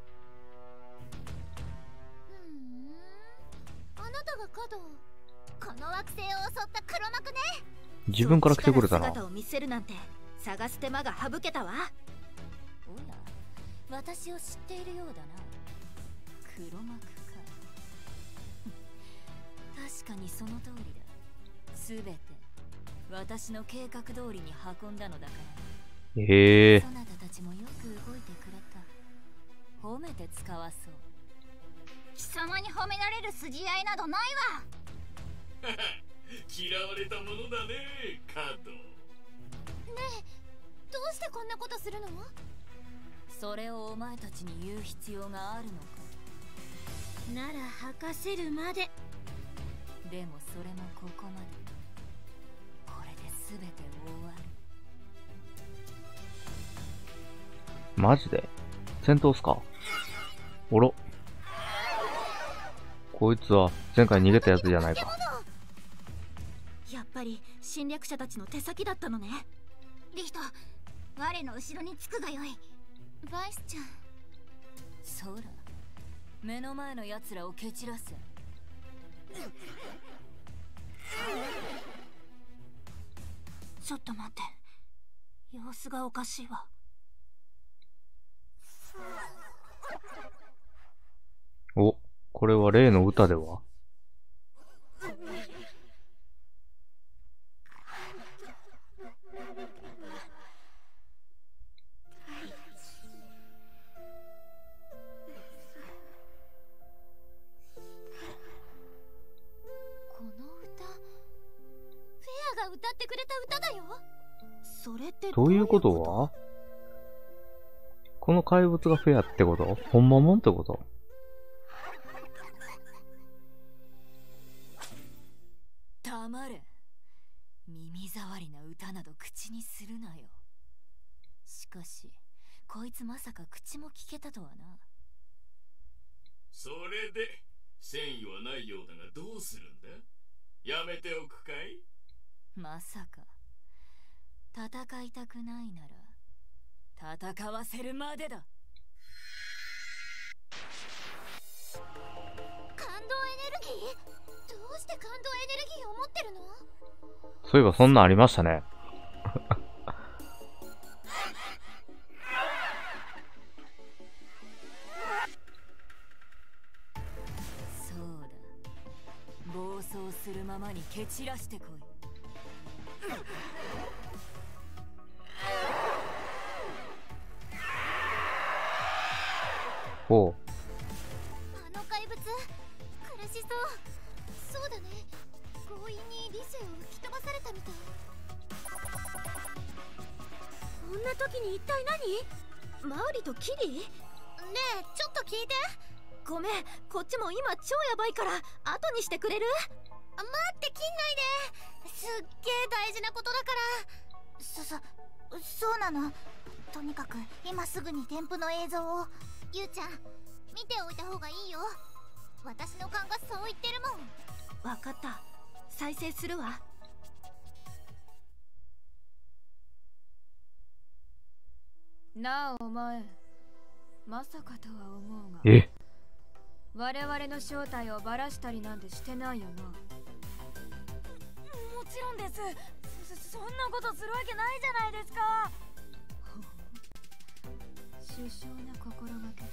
B: あなたがカド。この惑星を襲った黒幕ね。
A: 自分から来てくれたな。
C: 姿を見せるなんて探す手間が省けたわ。
F: おや、私を知っているようだな。黒幕か。確かにその通りだ。すべて私の計画通りに運んだのだから。そなたたちもよく動いてくれた。褒めて使わそう。
B: 貴様に褒められる筋合いなどないわ。
D: 嫌われたものだね、カド。ね
B: え、どうしてこんなことするの？
F: それをお前たちに言う必要があるのか。
C: なら吐かせるまで。
F: でもそれもここまで。これで全て終わる。
A: マジで戦闘っすか？おろ。こいつは前回逃げたやつじゃないか。
C: やっぱり侵略者たちの手先だったのね。
B: リヒト、我の後ろにつくがよい。バイスちゃん。
F: そうだ、目の前の奴らを蹴散らせ。
C: ちょっと待って、様子がおかしいわ。
A: お、これは例の歌では？
B: この歌、フェアが歌ってくれた歌だよ。
C: それって
A: どういうことは？この怪物がフェアってこと？ほんまもんってこと？
F: 歌など口にするなよ。しかしこいつまさか口も聞けたとはな。
D: それで戦意はないようだがどうするんだ。やめておくかい。
F: まさか戦いたくないなら戦わせるまでだ。
B: 感動エネルギー？どうして感動エネルギーを持ってるの？
A: そういえばそんなんありましたね。
F: そうだ、暴走するままに蹴散らしてこい。
A: おう。
B: あの怪物、苦しそう。そうだね。強引に理性を吹き飛ばされたみたい。こんな時に一体何？マウリとキリ？ねえ、ちょっと聞いて。ごめん、こっちも今超ヤバいから後にしてくれる？待って、切んないで。すっげえ大事なことだから。そうなの。とにかく今すぐに添付の映像を。ゆうちゃん、見ておいた方がいいよ。私の勘がそう言ってるもん。わかった、再生するわ。
C: なあお前、まさかとは思うが、
A: え？
C: 我々の正体をバラしたりなんてしてないよな。
F: もちろんです。そんなことするわけないじゃないですか。
C: 殊勝な心がけだ。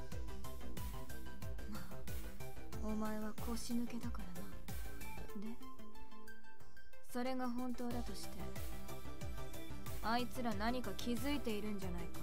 C: まあ、お前は腰抜けだからな。で、それが本当だとして、あいつら何か気づいているんじゃないか。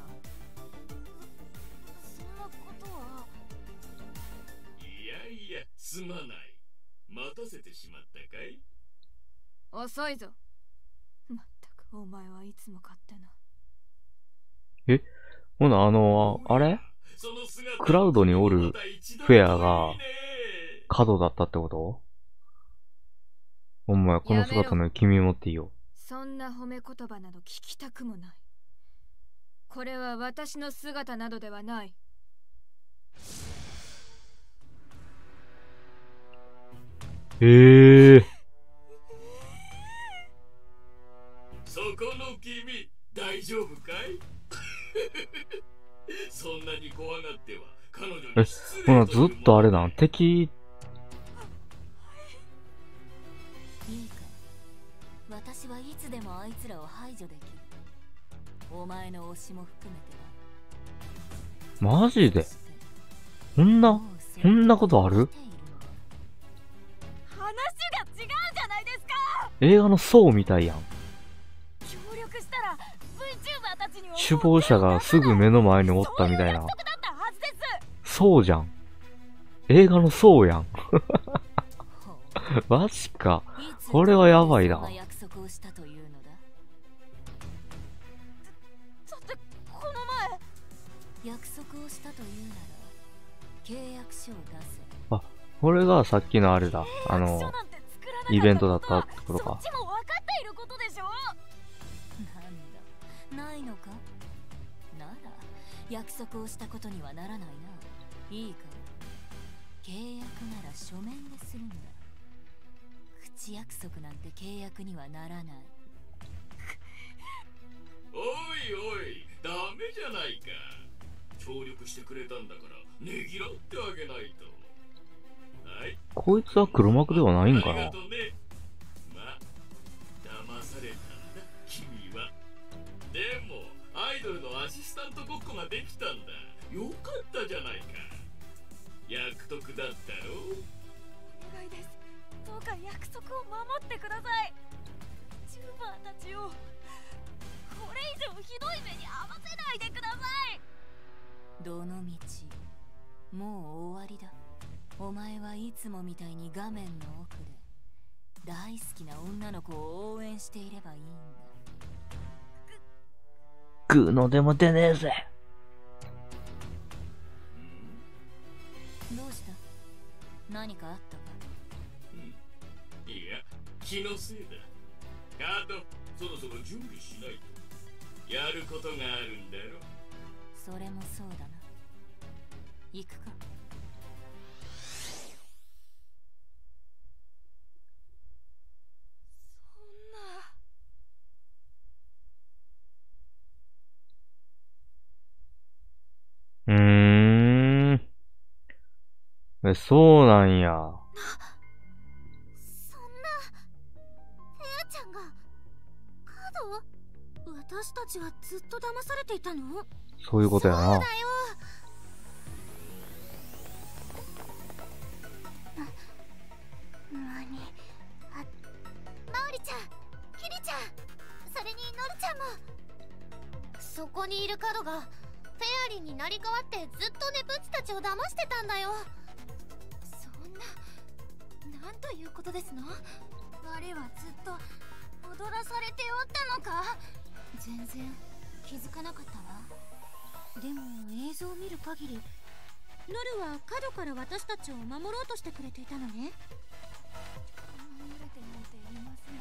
F: そんなことは。
D: いやいや、すまない。待たせてしまったかい。
C: 遅いぞ。まったくお前はいつも勝手な。
A: え？ほな、あれ？クラウドにおるフェアが角だったってこと？お前、この姿の君持っていいよ。
C: そんな褒め言葉など聞きたくもない。これは私の姿などではない。
D: そこの君、大丈夫かい？そんなに怖がっては彼女に失礼というもの。
A: ほな、ずっとあれだ。敵。
F: いいか、私はいつでもあいつらを排除できる。お前の推しも含めて
A: マジで？そんなことある？
F: 話が違うじゃないですか。
A: 映画のソーみたいやん。
F: 協力したら VTuber たちに
A: 首謀者がすぐ目の前におったみたいな。そうじゃん。映画のそうやん。マジか。これはやばいな。
F: そんな約束をしたというのだ。だってこの前約束をしたというなら契約書を出せ。
A: あ、これがさっきのあれだ。イベントだったってことか。
F: そっちも分かっていることでしょ。なんだ、ないのか。なら約束をしたことにはならないな。いいか、契約なら書面でするんだ。口約束なんて契約にはならない。
D: おいおい、ダメじゃないか。協力してくれたんだからねぎらってあげないと。はい、
A: こいつは黒幕ではないんかな。
D: ありがとね。ま、騙されたんだ君は。でもアイドルのアシスタントごっこができたんだ。よかったじゃないか。約束だったろう。
F: お願いです。どうか約束を守ってください。チューバーたちをこれ以上ひどい目に遭わせないでください。どのみちもう終わりだ。お前はいつもみたいに画面の奥で大好きな女の子を応援していればいいんだ。
A: グーのでも出ねえぜ。
F: どうした？何かあったか？
D: いや、気のせいだ。 カード、そろそろ準備しないと。やることがあるんだろ。
F: それもそうだな。行くか。
A: そうなんや。
B: そんな、フェアちゃんがカード？私たちはずっと騙されていたの？
A: そういうことやな。
B: そうだよ。何？マオリちゃん、キリちゃん、それにノルちゃんも。そこにいるカドがフェアリーになり変わってずっとねブチたちを騙してたんだよ。そんな、なんということですの？我はずっと踊らされておったのか？全然気づかなかったわ。でも映像を見る限り、ノルは角から私たちを守ろうとしてくれていたのね。守れてなんていません。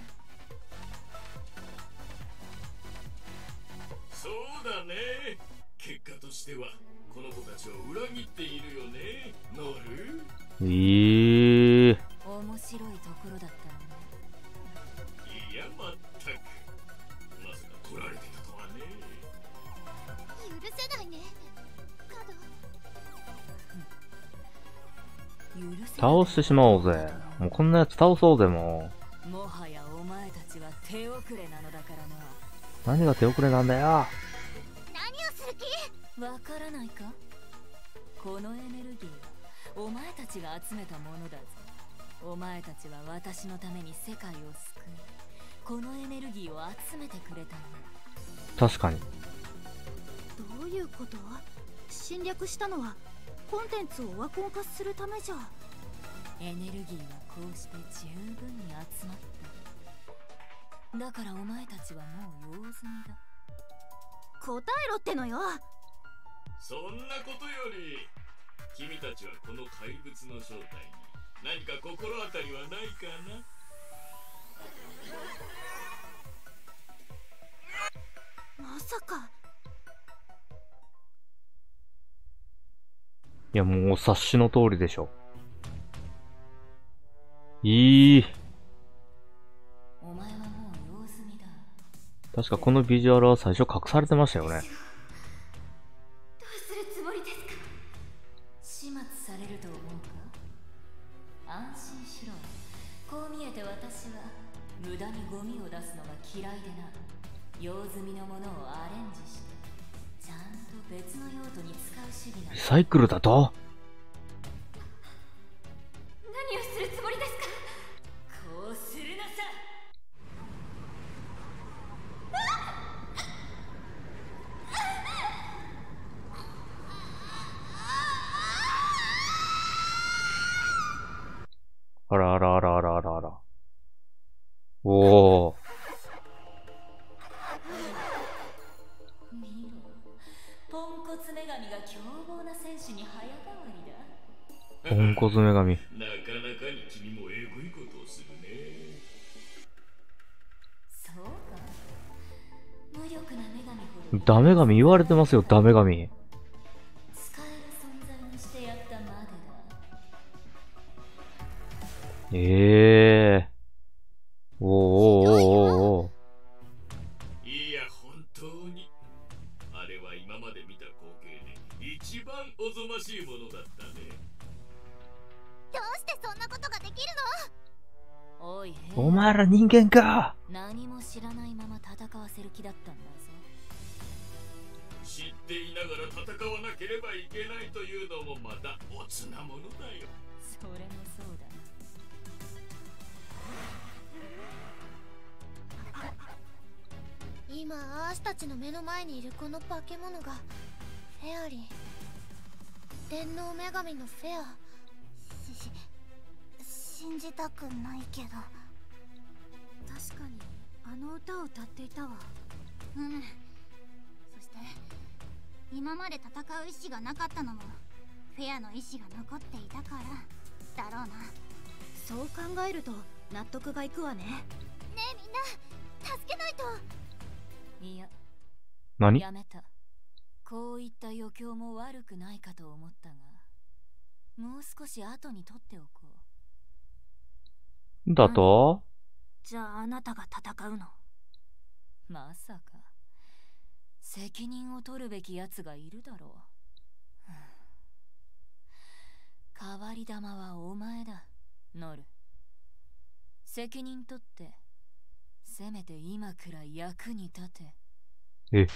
D: そうだね。結果としてはこの子たちを裏切っているよね、ノル。
F: 面白いところだったのね。
D: いや、まったく、まさか取られてたとはね。
B: 許せないね、カ
A: 倒
B: ド。
A: してしまおうぜ。もうこんなやつ倒そうぜ、も
F: う。もはやお前たちは手遅れなのだからな。
A: 何が手遅れなんだよ。
B: 何をする気？
F: わからないか？このエネルギーはお前たちが集めたものだぞ。お前たちは私のために世界を救い、このエネルギーを集めてくれたんだ。
A: 確かに。
C: どういうこと？侵略したのはコンテンツをオワコン化するためじゃ。
F: エネルギーはこうして十分に集まった。だからお前たちはもう用済みだ。
C: 答えろってのよ。
D: そんなことより、君たちはこの怪物の正体に何か心当たりはないかな？
C: まさか。
A: いや、もうお察しの通りでしょ。
F: お前はもう用済みだ。
A: 確かこのビジュアルは最初隠されてましたよね。
B: どうするつもりですか？
F: 始末されると思うか？安心しろ。こう見えて私は無駄にゴミを出すのが嫌いでな。用済みのものをアレンジしてちゃんと別の用途に使う主義なの。
A: リサイクルだと？
B: 何をするつもりですか？
F: こうするのさ。
A: あらあらあらあらあらあら。おー。
F: 見ろ。ポンコツ女神が凶暴な戦士に早変わりだ。
A: ポンコツ女神。
D: なかなかに君もえぐいことをするね。
F: そうか。無力な女神ほど
A: ダメ神言われてますよ、ダメ神。
F: 使える存在にしてやったまでだ。
A: おーおーおーおー。
D: いや、本当にあれは今まで見た光景で一番おぞましいものだったね。
B: どうしてそんなことができる
F: おい、
A: お前ら人間か。
F: 何も知らないまま戦わせる気だったんだぞ。
D: 知っていながら戦わなければいけないというのもまたおつなものだよ。
F: それもそうだな。
B: の？今アーシたちの目の前にいるこの化け物がフェアリー、電脳女神のフェア。信じたくないけど。
C: 確かにあの歌を歌っていたわ。
B: そして今まで戦う意志がなかったのもフェアの意志が残っていたからだろうな。
C: そう考えると納得がいくわね。
B: ねえみんな、 助けないと。
F: いや、
A: 何？
F: やめた。こういった余興も悪くないかと思ったが、もう少し後に取っておこ
A: う。だと？
C: じゃああなたが戦うの？
F: まさか責任を取るべきやつがいるだろう。代わり玉はお前だ、ノル。責任取ってせめて今くらい役に立て。
A: え、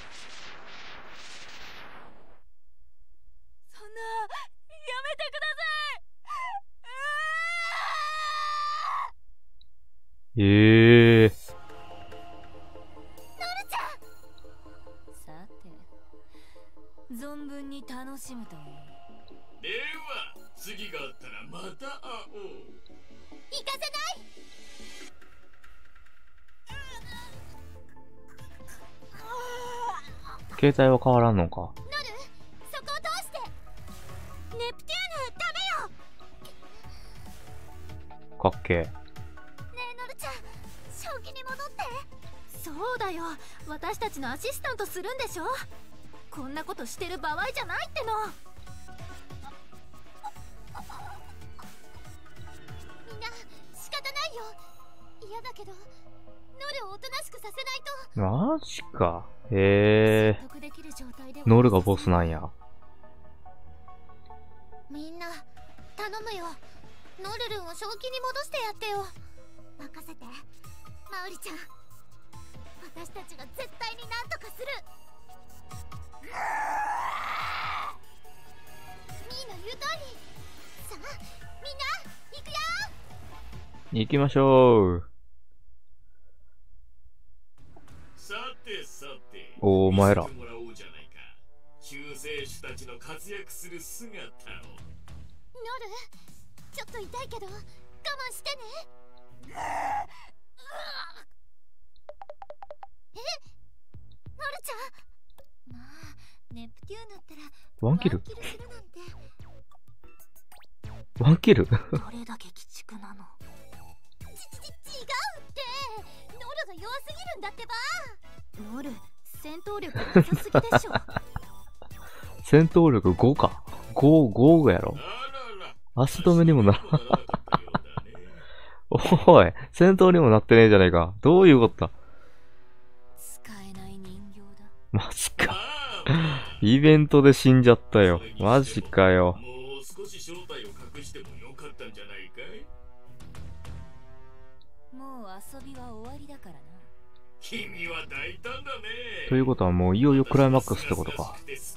F: そんな、やめてください。
A: ええー。
F: さて、存分に楽しむといい。
D: では次があったらまた会おう。
B: 行かせない。
A: 携帯は変わらんのか。
B: ノル、そこを通して。ネプテューヌ、ダメよ。
A: かっけえ。
B: ねえノルちゃん、正気に戻って。
C: そうだよ、私たちのアシスタントするんでしょ。こんなことしてる場合じゃないっての。
B: みんな仕方ないよ。嫌だけどノルをおとなしくさせないと。
A: マジか。へえ。
B: 説得できる状態では
A: ノルがボスなんや。
B: みんな頼むよ。ノルルンを正気に戻してやってよ。任せてマウリちゃん。私たちが絶対に何とかする。ミーの言う通り。さあみんな行くよ。
A: 行きましょう。
D: さてさて、
A: お前ら
D: 見せてもらおうじゃないか。救世主たちの活躍する姿を。
B: ノル、ちょっと痛いけど我慢してね。ノルちゃん。まあネプテューヌったら
A: ワンキル？
B: するなんて。
A: ワンキル？
C: どれだけ鬼畜なの？
B: 違うって。ノルが弱すぎるんだってば。
C: ノル、戦闘力なさすぎでしょ。
A: 戦闘力5か。5やろ。足止めにもな。おい、戦闘にもなってねえじゃないか。どういうことだ。
F: 使えない人形だ。
A: マジか。イベントで死んじゃったよ。マジかよ。
D: もう少し正体を隠してもよかったんじゃないかい。
F: もう遊びは終わりだからな。
D: 君は大胆だね。
A: ということはもういよいよクライマックスってことか。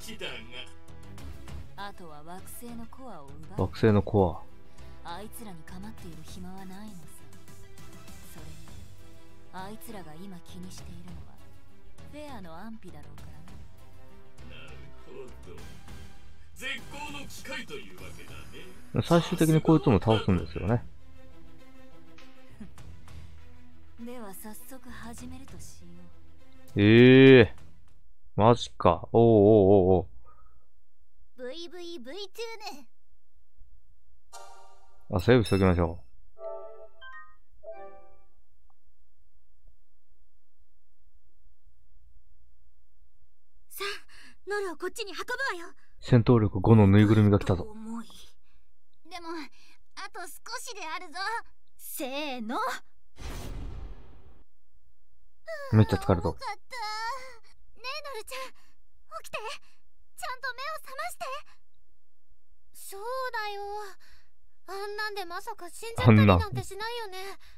F: あとは惑星のコアを奪う。
A: 惑星のコ
F: あいつらに構っている暇はないのさ。それにあいつらが今気にしているのはフェアの安否だろうからな。
D: なるほど。絶好の機会というわけだね。
A: ア。最終的にこいつも倒すんですよね。
F: では早速始めるとしよ
A: え
F: う。
A: えー。マジか。おうおうおうおう。
B: VVV チューヌ。
A: あ、セーブしときましょ
B: さあ、ノルをこっちに運ぶわよ。
A: う。戦闘力5のぬいぐるみが来たぞ。
C: 重い。
B: でもあと少しであるぞ。
C: せーの。
A: めっちゃ疲れた。
B: よかった。ねえノルちゃん、起きて。ちゃんと目を覚まして。そうだよ。あんなんでまさか死んじゃったりなんてしないよね。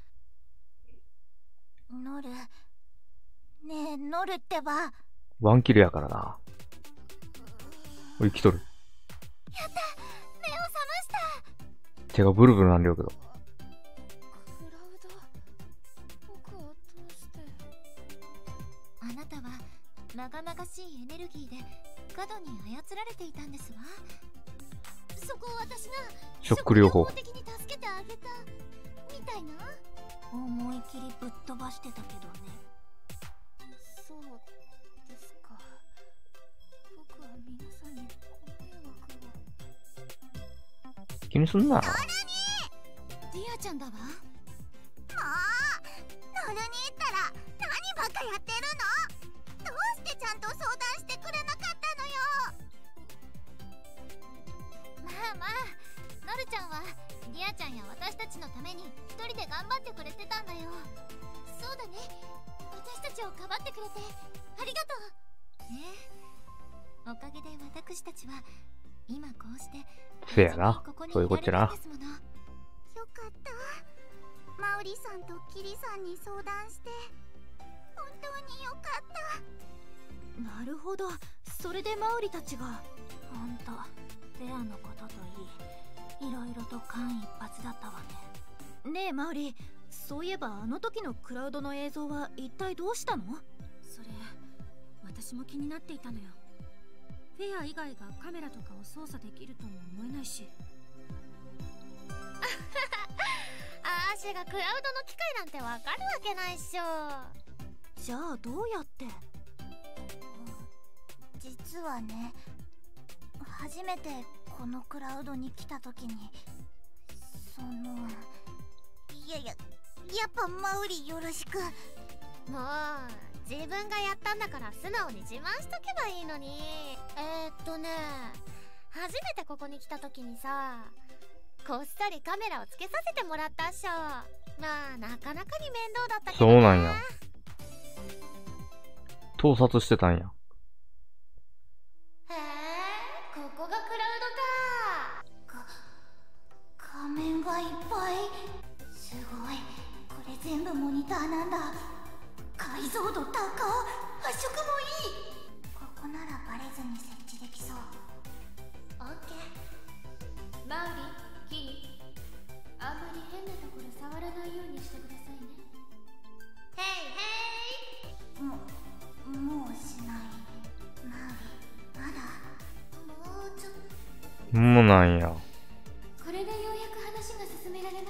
B: ノル。ねえノルってば。
A: ワンキルやからな。おい、生きとる。
B: やった、目を覚ました。
A: 手がブルブルなんだけど。
B: クラウド、僕はどうして。あなたはまがまがしいエネルギーでガドに操られていたんですわ。そこを私が
A: ショック療法
B: 的に助けてあげたみたいな。
C: 思い切りぶっ飛ばしてたけどね。
B: そうですか。僕は皆さんにご迷惑を。
A: 気にすんな。
B: ディアちゃんだわ。もうノルに行ったら何なんかやってるの？どうしてちゃんと相談してくれなかったのよ。まあまあ、ノルちゃんはリアちゃんや私たちのために一人で頑張ってくれてたんだよ。そうだね、私たちをかばってくれてありがとうね。おかげで私たちは今こうして
A: せやな、そういうこっちゃな。
B: よかった。マウリさんとキリさんに相談して本当によかった。
C: なるほど、それでマウリたちが。ほんとフェアのことといい、いろいろと間一髪だったわね。ねえマウリ、そういえばあの時のクラウドの映像は一体どうしたの？
G: それ私も気になっていたのよ。フェア以外がカメラとかを操作できるとも思えないし。
B: アーシェがクラウドの機械なんてわかるわけないっしょ。
C: じゃあどうやって？
B: 実はね、初めてこのクラウドに来た時にやっぱマウリよろしく。もう自分がやったんだから素直に自慢しとけばいいのに。初めてここに来た時にさ、こっそりカメラをつけさせてもらったっしょ。まあなかなかに面倒だったけどね。
A: そうなんや。盗撮してたんや。
B: へえ、ここがクラウドか。仮面がいっぱい。すごい、これ全部モニターなんだ。解像度高、発色もいい。ここならバレずに設置できそう。オッケー。マウリ、キリ、あんまり変なところ触らないようにしてくださいね。ヘイヘイ。もうしない。マウリ、まだもうちょっと。
A: もうなんや。
B: これでようやく話が進められます。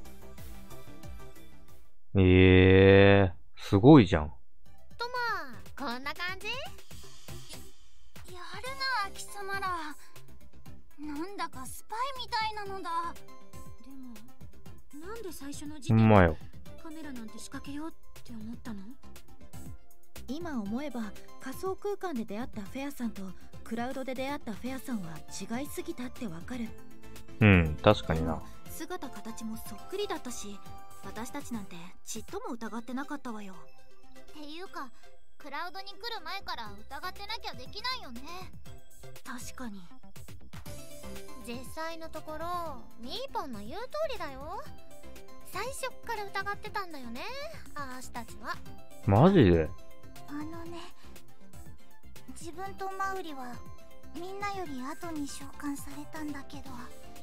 A: すごいじゃん。
B: とまあこんな感じ。やるな貴様ら。なんだかスパイみたいなのだ。
G: でもなんで最初の時
A: ほ
G: 点で
A: んまよ。
G: カメラなんて仕掛けようって思ったの？
C: 今思えば仮想空間で出会ったフェアさんとクラウドで出会ったフェアさんは違いすぎたってわかる。
A: うん、確かにな。
C: 姿形もそっくりだったし、私たちなんてちっとも疑ってなかったわよ。
B: っていうかクラウドに来る前から疑ってなきゃできないよね。
C: 確かに。
B: 実際のところミーポンの言う通りだよ。最初っから疑ってたんだよね、あーしたちは。
A: マジで？
B: 自分とマウリはみんなより後に召喚されたんだけど、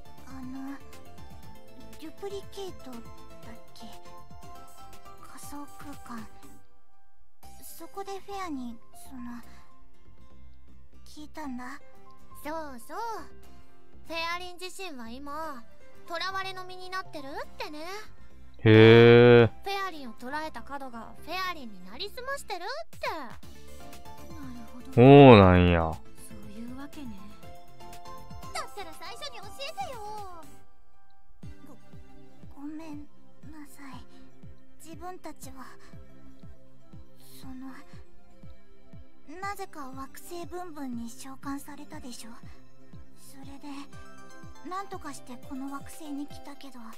B: デュプリケートだっけ、仮想空間。そこでフェアに聞いたんだ。そうそう、フェアリン自身は今囚われの身になってるってね。
A: へえ。
B: フェアリンを捕らえた角がフェアリンになりすましてるって。
G: なるほど。
A: そうなんや。
G: そういうわけね。
B: だったら最初に教えてよ。ごめんなさい。自分たちはなぜか惑星ブンブンに召喚されたでしょ。それでなんとかしてこの惑星に来たけど、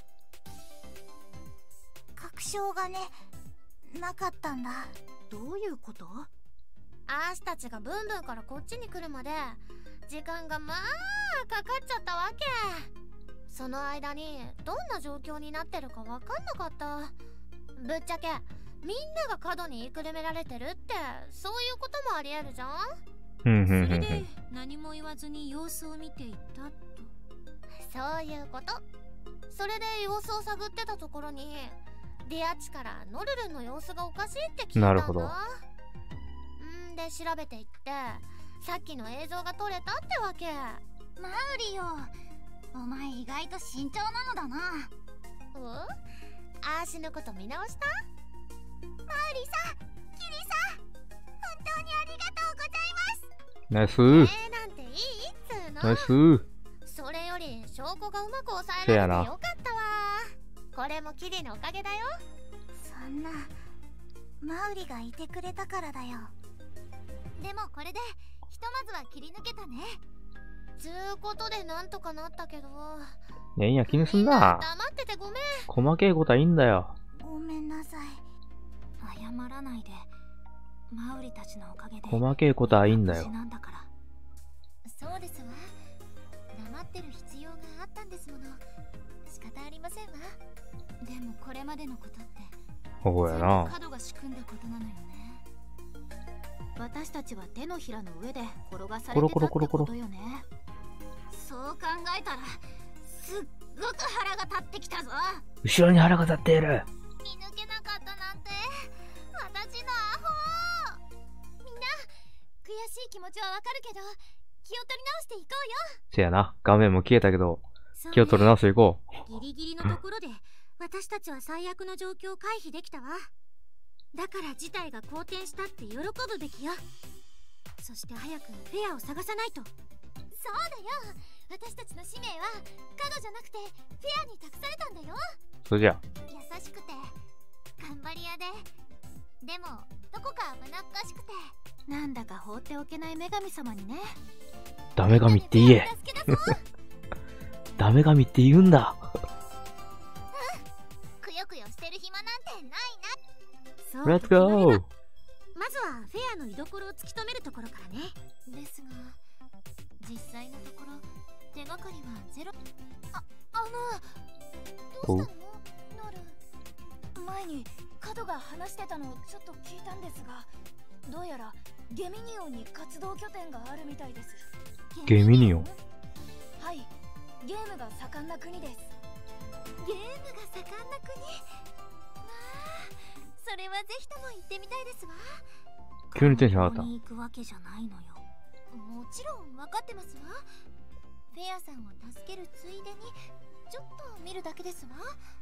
B: 確証がね、なかったんだ。
C: どういうこと？
B: アーシたちがブンブンからこっちに来るまで時間がまあかかっちゃったわけ。その間にどんな状況になってるか分かんなかった。ぶっちゃけみんなが角に言いくるめられてるって、そういうこともありえるじゃん。
G: それで何も言わずに様子を見ていたと。
B: そういうこと。それで様子を探ってたところにディアッチからノルルンの様子がおかしいって聞いたんだ。
A: なるほど。
B: で調べていってさっきの映像が撮れたってわけ。マウリよ、お前意外と慎重なのだな。お？アーシのこと見直した？マウリさん、キリさん、本当にありがとうございます。
A: ナイス
B: なんていいっつうの。
A: ナイス。
B: それより証拠がうまく抑えられてよかったわ。これもキリのおかげだよ。そんな、 マウリがいてくれたからだよ。でもこれでひとまずは切り抜けたね。つうことでなんとかなったけど。
A: いやいや、気にすんな。
B: 黙っててごめん。
A: 細けいことはいいんだよ。
B: ごめんなさい。
C: 謝らないで。マウリたちのおかげで。
A: 細けいことはいいんだよ。
B: なんだから。そうですわ。黙ってる必要があったんですもの。仕方ありませんわ。でもこれまでのことって
A: そうやな。
C: 角が仕組んだことなのよね。私たちは手のひらの上で転がされてたってことよね。そう考えたらすっごく腹が立ってきたぞ。
A: 後ろに腹が立っている。
B: 見抜けなかったなんて私のアホ。みんな悔しい気持ちはわかるけど気を取り直していこうよ。
A: せやな、画面も消えたけど気を取り直していこ
G: う。ギリギリのところで私たちは最悪の状況を回避できたわ。だから事態が好転したって喜ぶべきよ。そして早くフェアを探さないと。
B: そうだよ。私たちの使命は角じゃなくてフェアに託されたんだよ。
A: そうじゃ。
B: 優しくて頑張り屋で、でもどこか危なっかしくて、
C: なんだか放っておけない女神様にね。
A: ダメ神って言え。ダメ神って言うんだ。
B: くよくよしてる暇なんてないな。
A: レッツゴー。
G: まずはフェアの居所を突き止めるところからね。
B: ですが実際のところ手がかりはゼロ。どうしたのノル。
F: 前に角が話してたのをちょっと聞いたんですが、どうやらゲミニオンに活動拠点があるみたいです。
A: ゲミニオン。
F: はい、ゲームが盛んな国です。
B: ゲームが盛んな国。それはぜひとも行ってみたいですわ。
A: 急にテンション上がった。
C: 行くわけじゃないのよ。
B: もちろん分かってますわ。フェアさんを助けるついでにちょっと見るだけですわ。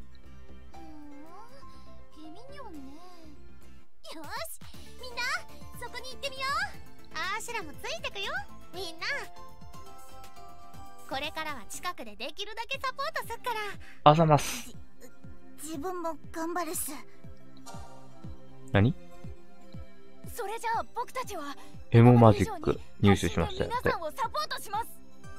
B: ゲミニオンね。よし、みんなそこに行ってみよう。あーしらもついてくよ。みんなこれからは近くでできるだけサポートすっから。
A: あざます。
B: 自分も頑張るっす。
A: 何？
F: それじゃあ僕たちは
A: エモマジック入手しましたよ。
F: 皆さんをサポートします。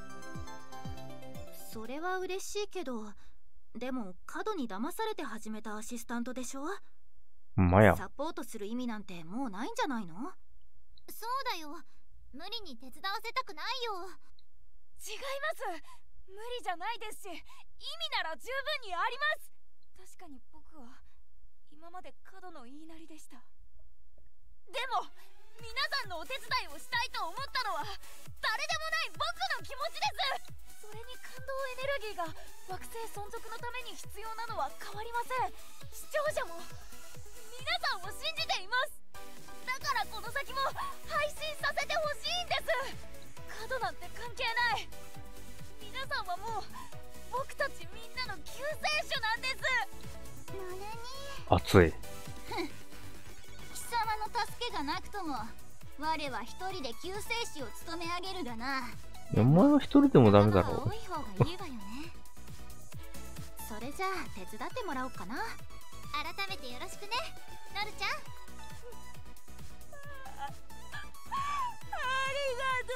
C: それは嬉しいけど、でも角に騙されて始めたアシスタントでしょ。
A: ほんまや。
C: サポートする意味なんてもうないんじゃないの？
B: そうだよ。無理に手伝わせたくないよ。
F: 違います。無理じゃないですし、意味なら十分にあります。確かに僕は今まで角の言いなりでした。でも皆さんのお手伝いをしたいと思ったのは誰でもない僕の気持ちです。それに感動エネルギーが惑星存続のために必要なのは変わりません。視聴者も皆さんを信じています。だからこの先も配信させてほしいんです。角なんて関係ない。皆さんはもう僕たちみんなの救世主なんです。
A: 熱い。
B: 貴様の助けがなくとも我は一人で救世主を務め上げるがな。
A: いや、お前は一人でもダメだろう。
B: 多い方がいいわよね。
C: それじゃあ手伝ってもらおうかな。
B: 改めてよろしくね、なるちゃん。
F: ありがと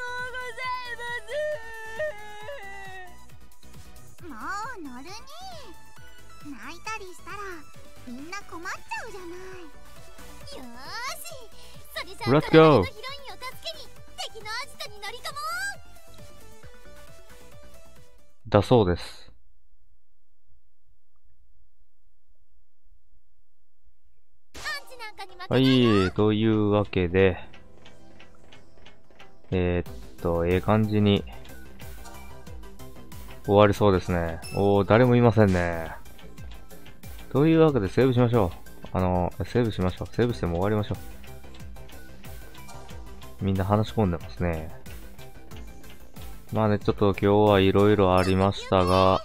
F: うございます。
B: もうノルに泣いたりしたらみんな困っちゃうじゃない。よーし、それじゃあ
A: Let's go。
B: ヒロインを助けに敵のアジトに乗り込もう。
A: だそうです。はい、というわけで、感じに終わりそうですね。誰もいませんね。というわけでセーブしましょう。セーブしましょう。セーブしても終わりましょう。みんな話し込んでますね。まあね、ちょっと今日はいろいろありましたが、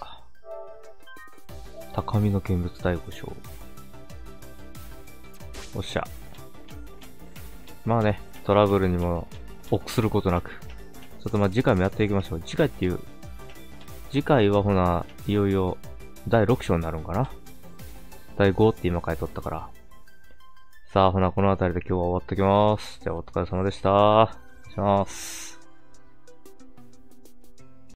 A: 高みの見物第5章。おっしゃ。まあね、トラブルにも臆することなく、ちょっとまあ次回もやっていきましょう。次回はほな、いよいよ第6章になるんかな。第5って今書いとったから。 さあ、ほな、この辺りで今日は終わっときます。じゃあ、お疲れ様でした。お願いします。